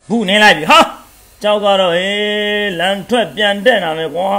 ဘူးနေလိုက်ပြီဟာကြောက်ကတော့လမ်းထွက်ပြန်တက်နာမယ်ကွာ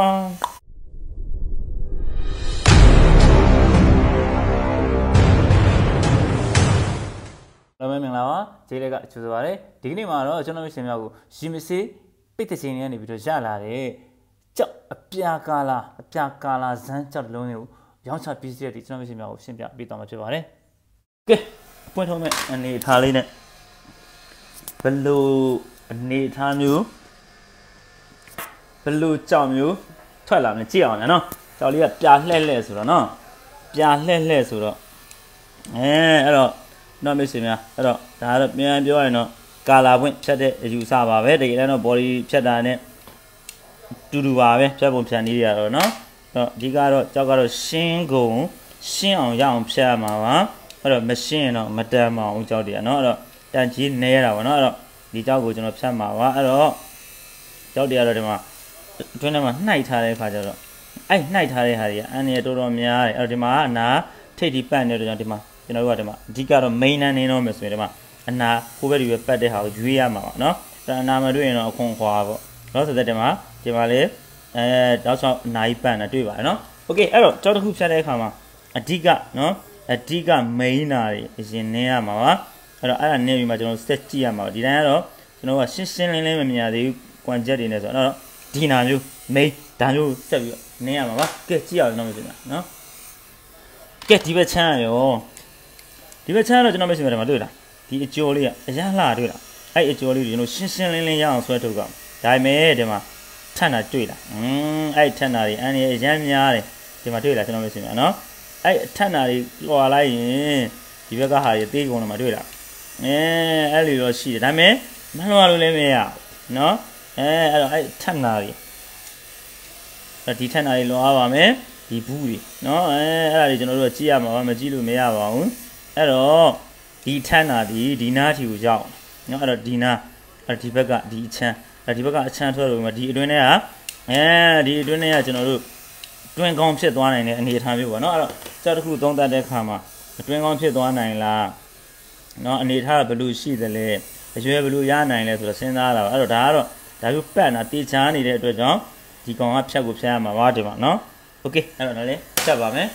မင်္ဂလာပါဂျေးလက်ကချူဆိုပါရယ်ဒီကနေ့မှာတော့ကျွန်တော်တို့ရှင်များကိုရီမစေးပိတ်တဲ့ချိန်ကနေပြီးတော့ရလာတဲ့ကြောက်အပြာကာလာဇန်းကြောက်လုံးတွေကိုရောင်းချပြီးစီးတဲ့ဒီကျွန်တော်တို့ရှင်များကိုရှင်းပြပေးသွားမှာဖြစ်ပါတယ်ကဲအပွင့်ထုံးမဲ့အနေထားလေးနဲ့ဘလို့အနေထားမျိုးဘလို့ကြောက်မျိုးထွက်လာမယ်ကြည့်အောင်နော်ကြောက်လေးကပြာလှဲ့လှဲ့ဆိုတော့နော်ပြာလှဲ့လှဲ့ဆိုတော့အဲ့တော့နော်မရှိများအဲ့တော့ဒါကတော့ပြန်ပြောရရင်တော့ကာလာပွင့်ဖြတ်တဲ့အယူဆပါပဲတကယ်တော့ body ဖြတ်တာနဲ့တူတူပါပဲဖြတ်ပုံဖြတ်နည်းရတော့နော်အဲ့တော့အဓိကတော့ကြောက်ကတော့ရှင်းကုန်ရှင်းအောင်ရအောင်ဖြတ်ရမှာပါအဲ့တော့မရှင်းရင်တော့မတန်မအောင်ကြောက်တယ်နော်အဲ့တော့တန်ကြီးနဲရတာပါနော်အဲ့တော့ဒီကြောက်ကိုကျွန်တော်ဖြတ်မှာပါအဲ့တော့ကြောက်တယ်ကတော့ဒီမှာအတွင်းထဲမှာနှိုက်ထားတဲ့အခါကျတော့အဲ့နှိုက်ထားတဲ့ဟာတွေကအန်ရတော်တော်များတယ်အဲ့တော့ဒီမှာအနာထိတ်ဒီပတ်နေတဲ့ကြောင့်ဒီမှာကျွန်တော်တို့ကဒီမှာအဓိကတော့ main နဲ့နေတော့မယ်ဆိုရင်ဒီမှာအနာကိုဘက်တွေပဲပတ်တဲ့ဟာကိုရွေးရမှာပါเนาะအနာမတွေ့ရင်တော့အခွန်ခွာပေါ့เนาะဆိုတဲ့ဒီမှာလေတောက်ချောင်းအနာကြီးပတ်နေတွေ့ပါတယ်เนาะโอเคအဲ့တော့ကြောက်တစ်ခုဖြတ်တဲ့အခါမှာအဓိကเนาะအဓိက main နာတွေအရင်နင်းရမှာပါအဲ့တော့အဲ့ဒါနင်းပြီးမှကျွန်တော် set ကြည့်ရမှာပါဒီတိုင်းကတော့ကျွန်တော်ကရှင်းရှင်းလင်းလင်းမမြင်ရသေးဘူးကွန်ချက်တွေနဲ့ဆိုတော့ဒီနာမျိုး main ဒါမျိုးဆက်ပြီးနင်းရမှာပါကဲကြည့်အောင်တော့ပြင်ပါเนาะကဲဒီဘက်ချမ်းရောဒီဘက်ချမ်းတော့ကျွန်တော်မရှိမှတယ်မှာတွေ့လားဒီအကျော်လေးကအရန်လှတွေ့လားအဲ့အကျော်လေးကိုကျွန်တော်ရှင်းရှင်းလင်းလင်းရအောင်ဆွဲထုတ်ကြအောင်ဒါပေမဲ့ဒီမှာထပ်တာတွေ့လားအဲ့ထပ်တာတွေအန်ရအရန်များတယ်ဒီမှာတွေ့လားကျွန်တော်မရှိမှနော်အဲ့ထပ်တာတွေလွှာလိုက်ရင်ဒီဘက်ကဟာတွေသေးကုန်တယ်မှာတွေ့လားအဲ့လိုတော့ရှိတယ်ဒါပေမဲ့မလွှာလို့လည်းမရနော်အဲ့တော့အဲ့ထပ်တာတွေဒီထပ်တာတွေလွှာပါမယ်ဒီဘူးတွေနော်အဲ့ဒါတွေကျွန်တော်တို့ကြည့်ရမှာပါမကြည့်လို့မရပါဘူးအဲ့တော့ဒီထန်းတာဒီနားထီကိုရောက်နော်အဲ့တော့ဒီနားဒီဘက်ကဒီအချမ်းဒီဘက်ကအချမ်းထွက်လို့ဒီအတွင်းထဲကဒီအတွင်းထဲကကျွန်တော်တို့တွင်းကောင်းဖြစ်သွားနိုင်တဲ့အနေအထားမျိုးပေါ့နော်အဲ့တော့ကြောက်တစ်ခုသုံးသပ်တဲ့အခါမှာတွင်းကောင်းဖြစ်သွားနိုင်လားနော်အနေအထားဘယ်လိုရှိသလဲအရွယ်ဘယ်လိုရနိုင်လဲဆိုတော့စဉ်းစားတာပါအဲ့တော့ဒါကတော့ဒါမျိုးပတ်တာတေချာနေတဲ့အတွက်ကြောင့်ဒီကောင်ကဖြတ်ကိုဖြတ်ရမှာပါဒီမှာနော်โอเคအဲ့တော့လည်းဖြတ်ပါမယ်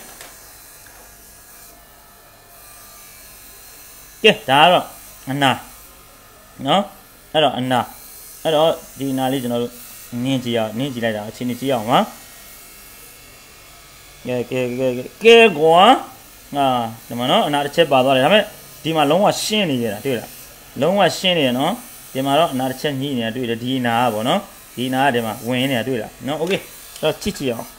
ကဲဒါကတော့အနာနော်အဲ့တော့အနာအဲ့တော့ဒီအနာလေးကျွန်တော်တို့နင်းကြည့်လိုက်တာအချင်းကြည့်အောင်ပါကဲကွာဒီမှာနော်အနာတစ်ချက်ပါသွားတယ်ဒါပေမဲ့ဒီမှာလုံးဝရှင်းနေကြတာတွေ့လားလုံးဝရှင်းနေရနော်ဒီမှာတော့အနာတစ်ချက်ညှိနေတာတွေ့တယ်ဒီအနာကပေါ့နော်ဒီအနာကဒီမှာဝင်နေတာတွေ့လားနော်โอเคတော့ကြည့်အောင်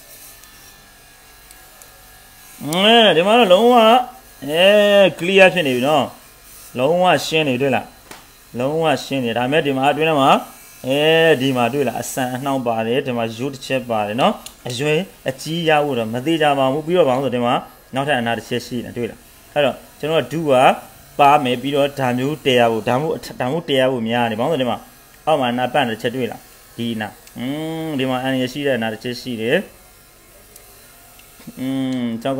ဒီမှာတော့လုံးဝclear ဖြစ်နေပြီနော်လုံးဝရှင်းနေတွေ့လားလုံးဝရှင်းနေဒါပေမဲ့ဒီမှာအတွင်းထဲမှာဒီမှာတွေ့လားအဆန်အနှောင်းပါတယ်ဒီမှာရိုးတစ်ချက်ပါတယ်နော်အရွယ်အကြီးရဖို့တော့မသေးကြပါဘူးပြီးတော့ဘာလို့ဆိုဒီမှာနောက်ထပ်အနာတစ်ချက်ရှိနေတွေ့လားအဲ့တော့ကျွန်တော်ကဒူကပါမယ်ပြီးတော့ဓာမျိုးတည်ရဖို့ဓာမျိုးတည်ရဖို့များနေဘာလို့ဆိုဒီမှာအောက်မှာအနာပတ်တစ်ချက်တွေ့လားဒီအနာဒီမှာအန်ရရှိတဲ့အနာတစ်ချက်ရှိတယ်ကြောက်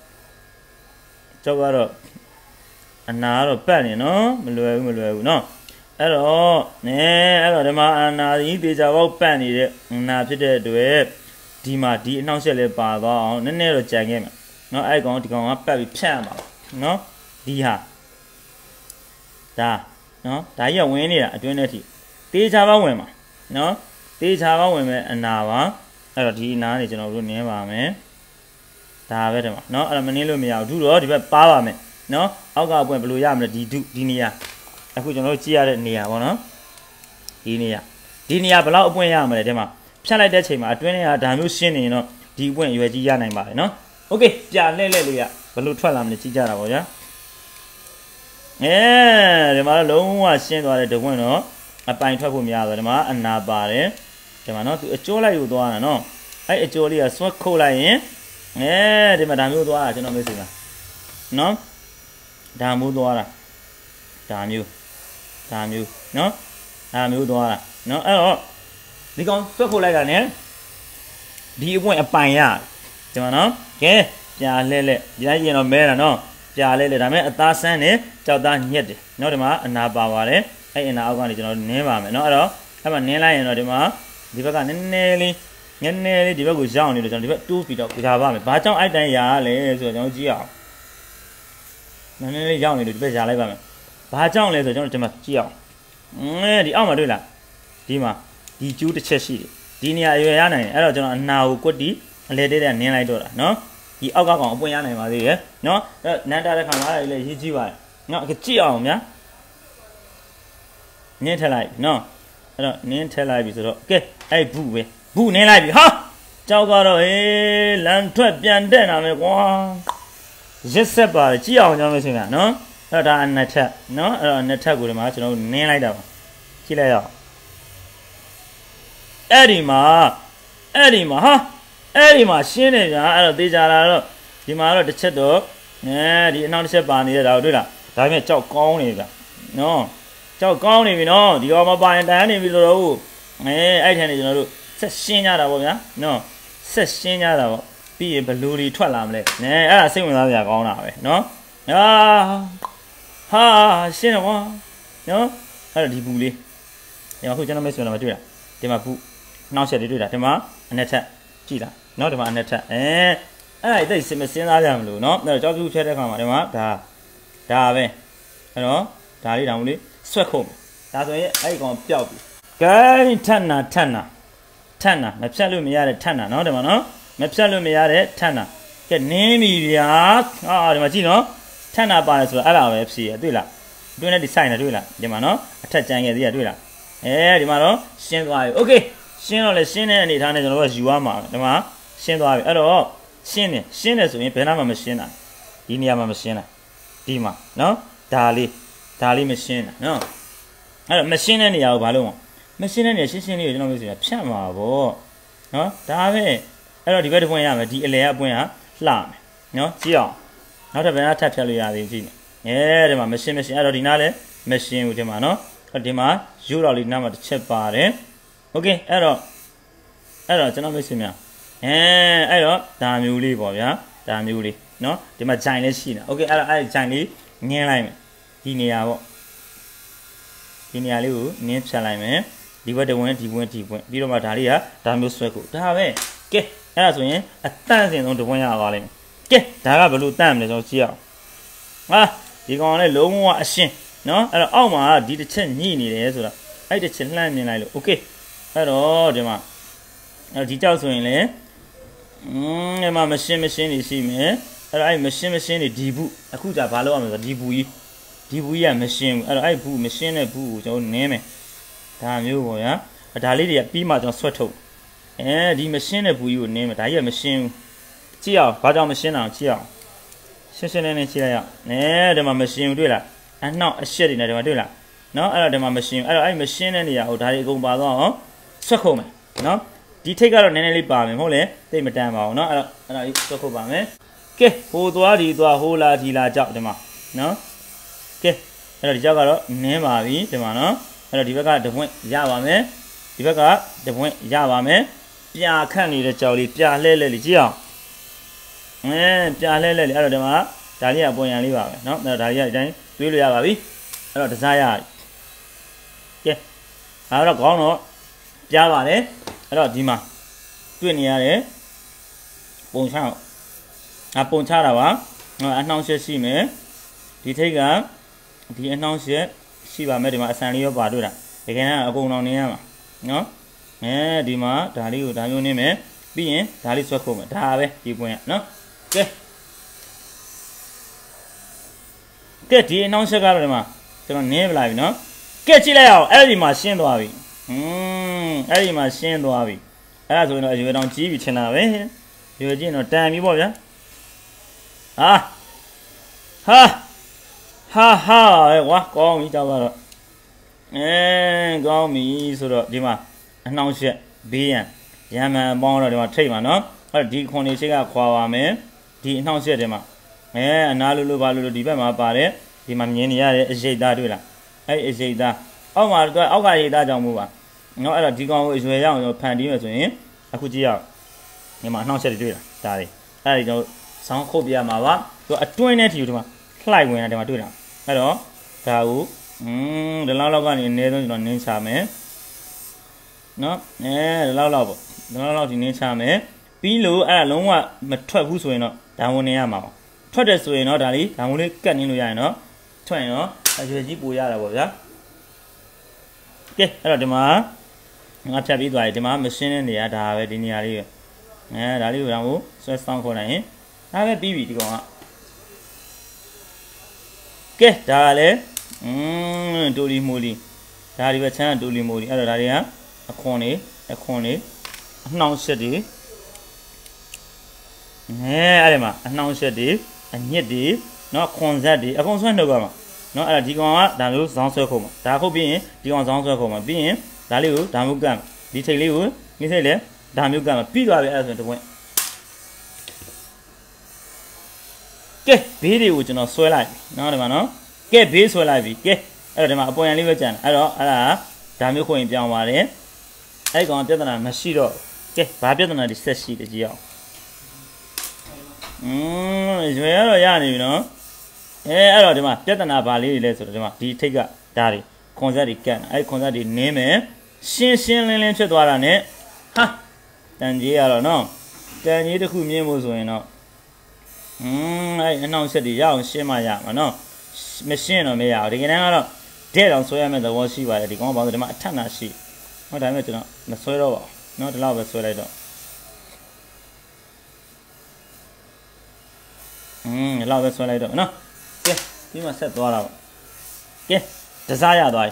ကတော့အနာကတော့ပတ်နေနော်မလွယ်ဘူးနော်အဲ့တော့ဒီမှာအနာကြီးတေချာပေါက်ပတ်နေတဲ့အနာဖြစ်တဲ့အတွက်ဒီမှာဒီအနှောင့်အယှက်လေးပါသွားအောင်နည်းနည်းတော့ကြံခဲ့မယ်နော်အဲ့ကောင်ဒီကောင်ကပတ်ပြီးဖြတ်ရမှာနော်ဒီဟာဒါနော်ဒါကြီးကဝင်နေတာအတွင်းထဲထိတေချာပေါက်ဝင်မှာနော်တေချာပေါက်ဝင်မဲ့အနာပါအဲ့တော့ဒီအနာနေကျွန်တော်တို့နင်းပါမယ်ဒါပဲဒီမှာเนาะအဲ့ဒါမနင်းလို့မရဘူးဒုတော့ဒီဘက်ပါပါမယ်เนาะအောက်ကအပွင့်ဘယ်လိုရမလဲဒီနေရာအခုကျွန်တော်တို့ကြည့်ရတဲ့နေရာပေါ့နော်ဒီနေရာဘယ်လောက်အပွင့်ရမလဲဒီမှာဖြတ်လိုက်တဲ့ချိန်မှာအတွင်းထဲကဒါမျိုးရှင်းနေရင်တော့ဒီအပွင့်ရွယ်ကြီးရနိုင်ပါတယ်เนาะโอเคပြလှဲ့လေးရဘယ်လိုထွက်လာမလဲကြည့်ကြတာပေါ့ဗျာဒီမှာတော့လုံးဝရှင်းသွားတဲ့တပွင့်တော့အပိုင်ထွက်ဖို့များတယ်ဒီမှာအနာပါတယ်ဒီမှာเนาะသူအကျိုးလိုက်ယူသွားတာเนาะအဲ့အကျိုးလေးကဆွတ်ခုတ်လိုက်ရင်ဒီမှာဒါမျိုးသွားတာကျွန်တော်မေးစီပါနော်ဒါမျိုးသွားတာဒါမျိုးနော်ဒါမျိုးသွားတာနော်အဲ့တော့ဒီကောင်ဆွတ်ခုတ်လိုက်တာ ਨੇ ဒီအပွင့်အပိုင်ရဒီမှာနော်ကဲပြာလှဲ့ရရင်တော့မဲတာနော်ပြာလှဲ့ဒါပေမဲ့အသားဆန်းနဲ့ကြောက်သားညက်တယ်နော်ဒီမှာအနာပါပါတယ်အဲ့အနာအောက်ကနေကျွန်တော်နင်းပါမယ်เนาะအဲ့တော့အဲ့မှာနင်းလိုက်ရင်တော့ဒီမှာဒီဘက်ကနည်းနည်းလေးဒီဘက်ကိုရောက်နေလို့ကျွန်တော်ဒီဘက်တိုးပြီးတော့ကြာပါမယ်ဘာကြောင့်အဲ့တိုင်းရာလဲဆိုတော့ကျွန်တော်ကြည့်အောင်နည်းနည်းလေးရောက်နေလို့ဒီဘက်ရာလိုက်ပါမယ်ဘာကြောင့်လဲဆိုတော့ကျွန်တော်ဒီမှာကြည့်အောင်ဒီအောက်မှာတွေ့လားဒီမှာဒီကျူးတစ်ချက်ရှိတယ်ဒီနေရာအရွယ်ရနိုင်တယ်အဲ့တော့ကျွန်တော်အနာကိုကွတ်တီအလဲတဲ့နင်းလိုက်တော့တာเนาะဒီအောက်ကကောင်အပွင့်ရနိုင်ပါသေးရဲ့เนาะအဲ့နန်းတာတဲ့ခါမှာအဲ့လေရေးကြည့်ပါเนาะကြည့်အောင်ဗျာနင်းထက်လိုက်เนาะအဲ့တော့နင်းထက်လိုက်ပြီဆိုတော့ကဲအဲ့ဘူးပဲဘူးနင်းလိုက်ပြီဟာကြောက်ကတော့လမ်းထွက်ပြန်တက်လာမယ်ကွာရစ်ဆက်ပါကြည့်အောင်ကျွန်တော်မသိဘူးနော်အဲ့ဒါအနှစ်ထက်နော်အဲ့တော့အနှစ်ထက်ကိုဒီမှာကျွန်တော်နင်းလိုက်တာပါကြည့်လိုက်ရအောင်အဲ့ဒီမှာရှင်းနေကြအဲ့တော့သေချာလာတော့ဒီမှာတော့တစ်ချက်တော့ဒီအနောက်တစ်ချက်ပါနေရတာတွေ့လားဒါပေမဲ့ကြောက်ကောင်းနေပြီနော်ကြောက်ကောင်းနေပြီနော်ဒီကောင်မပါရင်တန်းနေပြီဆိုတော့အဲ့ထန်နေကျွန်တော်တို့ဆက်ရှင်းကြတာပေါ့ဗျာနော်ဆက်ရှင်းကြတာပေါ့ပြီးရင်ဘလူတွေထွက်လာမလဲအဲ့ဒါစိတ်ဝင်စားစရာကောင်းတာပဲနော်ဟာရှင်းတော့နော်အဲ့တော့ဒီဘူးလေးဒီမှာခုကျွန်တော်မိတ်ဆွေတို့မတွေ့လားဒီမှာဘူးနောက်ဆက်လေးတွေ့လားဒီမှာအနှစ်ထက်ကြည့်လားနော်ဒီမှာအနှစ်ထက်အဲ့ဒါတိတ်စင်မစင်းစားကြမလို့နော်အဲ့တော့ကြောက်ပြူဖြတ်တဲ့ခါမှာဒီမှာဒါပဲအဲ့တော့ဒါလေးတောင်လေးဆွက်ခုံဒါဆိုရင်အဲ့ဒီကောင်ပျောက်ပြီကဲထက်နာမဖြတ်လို့မရတဲ့ထက်နာနော်ဒီမှာနော်မဖြတ်လို့မရတဲ့ထက်နာကဲနင်းပြီဗျာဒီမှာကြည့်နော်ထက်နာပါတယ်ဆိုတော့အဲ့ဒါပဲဖြည့်ရတွေ့လားတွင်းနဲ့ဒီဆိုင်နဲ့တွေ့လားဒီမှာနော်အထက်ကြံခဲ့သေးရတွေ့လားဒီမှာတော့ရှင်းသွားပြီโอเคရှင်းတော့လေရှင်းတဲ့အနေထားနဲ့ကျွန်တော်တို့ယူရမှာဒီမှာရှင်းသွားပြီအဲ့တော့ရှင်းတယ်ဆိုရင်ဘယ်နာမှမရှင်းတာဒီနေရာမှာမရှင်းတာဒီမှာနော်ဒါလေးမရှင်းတာနော်အဲ့တော့မရှင်းတဲ့နေရာကိုဘာလို့မရှင်းတဲ့နေရာရှင်းလေးကိုကျွန်တော်ပြောစီဖြတ်မှာပေါ့နော်ဒါပဲအဲ့တော့ဒီဘက်တစ်ပွင့်ရမယ်ဒီအလဲအပွင့်ကလှမယ်နော်ကြည့်အောင်နောက်တစ်ဘက်ကထပ်ဖြတ်လို့ရသေးကြည့်ဒီမှာမရှင်းအဲ့တော့ဒီနားလည်းမရှင်းဘူးဒီမှာနော်ဒီမှာယူတော်လေးနားမှာတစ်ချက်ပါတယ်โอเคအဲ့တော့ကျွန်တော်ပြောစီများအဲ့တော့ဒါမျိုးလေးပေါ့ဗျာဒါမျိုးလေးနော်ဒီမှာဂျိုင်လည်းရှိနေโอเคအဲ့တော့အဲ့ဂျိုင်လေးငင်းလိုက်မယ်ဒီနေရာပေါ့ဒီနေရာလေးကိုနင်းဖြတ်လိုက်မယ်ဒီဘက်တဝင်းဒီပွင့်ပြီးတော့မှဒါလေးကဒါမျိုးဆွဲကိုဒါပဲကဲအဲ့ဒါဆိုရင်အတန့်စင်ဆုံးတဝင်းရသွားလိမ့်မယ်ကဲဒါကဘယ်လိုတန့်မလဲကျွန်တော်ကြည့်အောင်ဒီကောင်ကလည်းလုံးဝအရှင်းနော်အဲ့တော့အောက်မှာဒီတစ်ချက်ညှိနေတယ်ဆိုတော့အဲ့တစ်ချက်လှမ်းမြင်လိုက်လို့โอเคအဲ့တော့ဒီမှာအဲ့ဒီကြောက်ဆိုရင်လည်းဒီမှာမရှင်းနေရှိမယ်အဲ့တော့အဲ့မရှင်းနေဒီဘူးအခုじゃဘာလုပ်ရမလဲဆိုတော့ဒီဘူးကြီးကမရှင်းဘူးအဲ့တော့အဲ့ဘူးမရှင်းတဲ့ဘူးကိုကျွန်တော်နင်းမယ်ဒါမျိုးပေါ့ဗျာဒါလေးတွေကပြီးမှကျွန်တော်ဆွတ်ထုတ်ဒီမရှင်းတဲ့ဘူးကြီးကိုနင်းမယ်ဒါကြီးကမရှင်းဘူးကြည့်အောင်ဘာကြောင့်မရှင်းတာကြည့်အောင်ရှင်းနေကြည့်လိုက်အောင်ဒီမှာမရှင်းဘူးတွေ့လားအနှောက်အရှက်တွေနဲ့ဒီမှာတွေ့လားနော်အဲ့တော့ဒီမှာမရှင်းဘူးအဲ့တော့အဲ့မရှင်းတဲ့နေရာကိုဒါတွေအကုန်ပါသွားအောင်ဆွတ်ခုံမယ်နော်ဒီထိတ်ကတော့နည်းနည်းလေးပါမယ်မဟုတ်လဲသိမတန်ပါဘူးနော်အဲ့တော့ဆွတ်ခုံပါမယ်ကဲဟိုသွားဒီသွားဟိုလာဒီလာကြောက်ဒီမှာနော်ကဲအဲ့တော့ဒီကြောက်ကတော့နင်းပါပြီဒီမှာနော်အဲ့တော့ဒီဘက်ကတပွင့်ရပါမယ်ဒီဘက်ကတပွင့်ရပါမယ်ပြာခန့်နေတဲ့ကြောက်လေးပြာလှဲလေးကြည့်အောင်ပြာလှဲလေးအဲ့တော့ဒီမှာဒါလေးကပွင့်ရန်လေးပါပဲနော်အဲ့တော့ဒါလေးကအတိုင်းတွေးလို့ရပါပြီအဲ့တော့တစားရကဲအဲ့တော့ခေါင်းတော့ပြားပါတယ်အဲ့တော့ဒီမှာတွေ့နေရတယ်ပုံချတာပါအနှောင်းရှက်ရှိမယ်ဒီထိတ်ကဒီအနှောင်းရှက်ရှိပါမယ်ဒီမှာအဆန်လေးရောပါတွေ့တာတကယ်တော့အကုန်လုံးနေရမှာနော်ဒီမှာဒါလေးကိုဒါမျိုးနေမယ်ပြီးရင်ဒါလေးဆွဲခုံမယ်ဒါပဲဒီပွင့်ရနော်ကဲဒီအနှောင်းရှက်ကတော့ဒီမှာကျွန်တော်နင်းပလာပြီနော်ကဲကြည့်လိုက်အောင်အဲ့ဒီမှာရှင်းသွားပြီအဲ့ဒီမှာရှင်းသွားပြီအဲ့ဒါဆိုရင်တော့ရွယ်တောင်ကြီးပြီချင်တာပဲရွယ်ကြီးတော့တန်ပြီပေါ့ဗျာဟာကွာကောင်းပြီကြောက်တော့ကောင်းပြီဆိုတော့ဒီမှာအနှောင်းရှက်ဘေးရံမှန်ပေါင်းတော့ဒီမှာထိတ်မှာနော်အဲ့ဒီခွန်လေးရှိကခွာပါမယ်ဒီအနှောင်းရှက်တွေမှာအနာလို့ဘာလို့ဒီဘက်မှာပါတယ်ဒီမှာမြင်နေရတဲ့အရိတ်သားတွေ့လားအဲ့အရိတ်သားအောက်မှာတော့အောက်ကရိတ်သားကြောင့်မို့ပါနော်အဲ့တော့ဒီကောင်ကိုအရွယ်ရအောင်ဖန်တီးမယ်ဆိုရင်အခုကြည့်ရအောင်ဒီမှာအနှောင်းရှက်တွေတွေ့လားဒါတွေအဲ့ဒီတော့ဆောင်းခုတ်ပြရမှာပါသူအတွင်းနဲ့ထီဒီမှာလှိုက်ဝင်တာဒီမှာတွေ့လားအဲ့တော့ဒါကိုဒီလောက်ကနေအနည်းဆုံးကျွန်တော်နင်းချမယ်နော်ဒီလောက်ဒီနင်းချမယ်ပြီးလို့အဲ့ဒါလုံးဝမထွက်ဘူးဆိုရင်တော့ဓာတ်ဝင်နေရမှာပါထွက်တယ်ဆိုရင်တော့ဒါလေးဓာတ်ဝင်လေးကတ်နင်းလို့ရရင်တော့ထွက်ရင်တော့အရွယ်ကြီးပိုရတာပေါ့ဗျာကဲအဲ့တော့ဒီမှာငါဖြတ်ပြီးသွားပြီဒီမှာမရှင်းတဲ့နေရာဒါပဲဒီနေရာလေးပဲဒါလေးကိုတော့ဆွဲဆောင်ခေါ်လိုက်ရင်ဒါပဲပြီးပြီဒီကောင်ကကဲဒါလည်းတိုလီမိုလီဒါဒီပဲချမ်းတိုလီမိုလီအဲ့တော့ဒါတွေကအခွန်လေးအနှောင့်ရှက်တွေအဲ့ဒီမှာအနှောင့်ရှက်တွေအညစ်တွေနော်ခွန်ဆက်တွေအကုန်ဆွဲနှုတ်ပါမှာနော်အဲ့ဒါဒီကောင်ကဒါမျိုးဇောင်းဆွဲခုံမှာဒါခုတ်ပြီးရင်ဒီကောင်ဇောင်းဆွဲခုံမှာပြီးရင်ဒါလေးကိုဒါမျိုးကမ်းဒီထိတ်လေးကိုငိစိတ်လေဒါမျိုးကမ်းမှာပြီးသွားပြီအဲ့ဒါဆိုရင်တပွင့်ကဲဘေးတွေကိုကျွန်တော်ဆွဲလိုက်နော်ဒီမှာနော်ကဲဘေးဆွဲလိုက်ပြီကဲအဲ့တော့ဒီမှာအပေါ်ရန်လေးပဲကြံတယ်အဲ့တော့အဲ့ဒါဒါမျိုးခွင့်ပြောင်းပါတယ်အဲ့ကောင်ပြဿနာမရှိတော့ကဲဘာပြဿနာဒီဆက်ရှိတယ်ကြည့်အောင်ရွယ်ရတော့ရနေပြီနော်အဲ့တော့ဒီမှာပြဿနာဘာလေးတွေလဲဆိုတော့ဒီမှာဒီထိတ်ကဒါတွေခွန်ဆက်တွေကန့်အဲ့ခွန်ဆက်တွေနင်းမယ်ရှင်းလင်းဖြစ်သွားတာ ਨੇ ဟာတန်ကြီးရတော့နော်တန်ကြီးတစ်ခုမြင်ဖို့ဆိုရင်တော့အဲ့အနှောင့်အယှက်တွေရအောင်ရှင်းမှရမှာနော်မရှင်းတော့မရဘူးဒီကနေ့ကတော့တဲ့တောင်ဆွဲရမယ့်သဘောရှိပါတယ်ဒီကောင်ဘာလို့ဒီမှာအထက်နာရှိဟုတ်တယ်မဲ့ကျွန်တော်မဆွဲတော့ပါဘူးနော်ဒီလောက်ပဲဆွဲလိုက်တော့ဒီလောက်ပဲဆွဲလိုက်တော့နော်ကဲဒီမှာဆက်သွားတာပေါ့ကဲတစားရသွားပြီ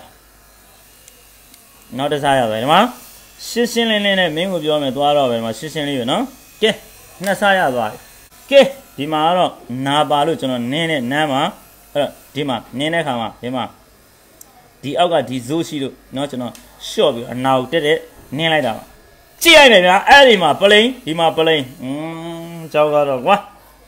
နောက်တစားရသွားပြီဒီမှာရှင်းလင်းနဲ့မင်းကိုပြောမယ်သွားတော့ပဲဒီမှာရှင်းလေးပဲနော်ကဲနှစ်စားရသွားပြီကဲဒီမှာကတော့နာပါလို့ကျွန်တော်နင်းနဲ့နမ်းမှာအဲ့တော့ဒီမှာနင်းတဲ့ခါမှာဒီမှာဒီအောက်ကဒီဇိုးရှိလို့เนาะကျွန်တော်ရှော့ပြီးအနာကိုတက်နင်းလိုက်တာပါကြည့်လိုက်မယ်ဗျာအဲ့ဒီမှာပလိန်ဒီမှာပလိန်ကြောက်ကတော့ကွာ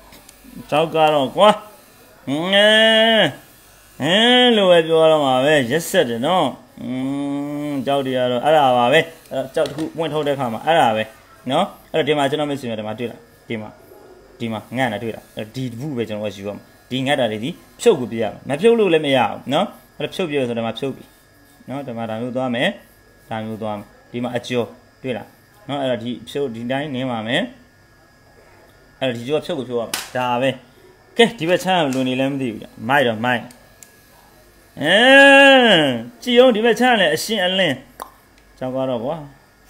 လို့ပဲပြောတော့မှာပဲရက်ဆက်တယ်နော်ကြောက်တရားတော့အဲ့ဒါပါပဲကြောက်တစ်ခုပွင့်ထုတ်တဲ့ခါမှာအဲ့ဒါပဲနော်အဲ့တော့ဒီမှာကျွန်တော်မသိဘူးဒီမှာတွေ့လားဒီမှာငတ်နေတွေ့လားဒီဘူးပဲကျွန်တော်ယူရမှာဒီငတ်တာတွေဒီဖြုတ်ကိုပြရမှာမဖြုတ်လို့လည်းမရဘူးနော်အဲ့တော့ဖြုတ်ပြရဆိုတော့မှဖြုတ်ပြီနော်ဒီမှာဒါမျိုးသွားမယ်ဒီမှာအကျော်တွေ့လားနော်အဲ့တော့ဒီဖြုတ်ဒီတိုင်းနင်းပါမယ်အဲ့တော့ဒီကျော်ဖြုတ်ကိုဖြုတ်ရမှာဒါပဲကဲဒီဘက်ချမ်းလွန်နေလည်းမသိဘူးမိုက်တော့မိုက်ကြည့်အောင်ဒီဘက်ချမ်းလည်းအရှင်းအလင်းကြောက်ကတော့ကွာ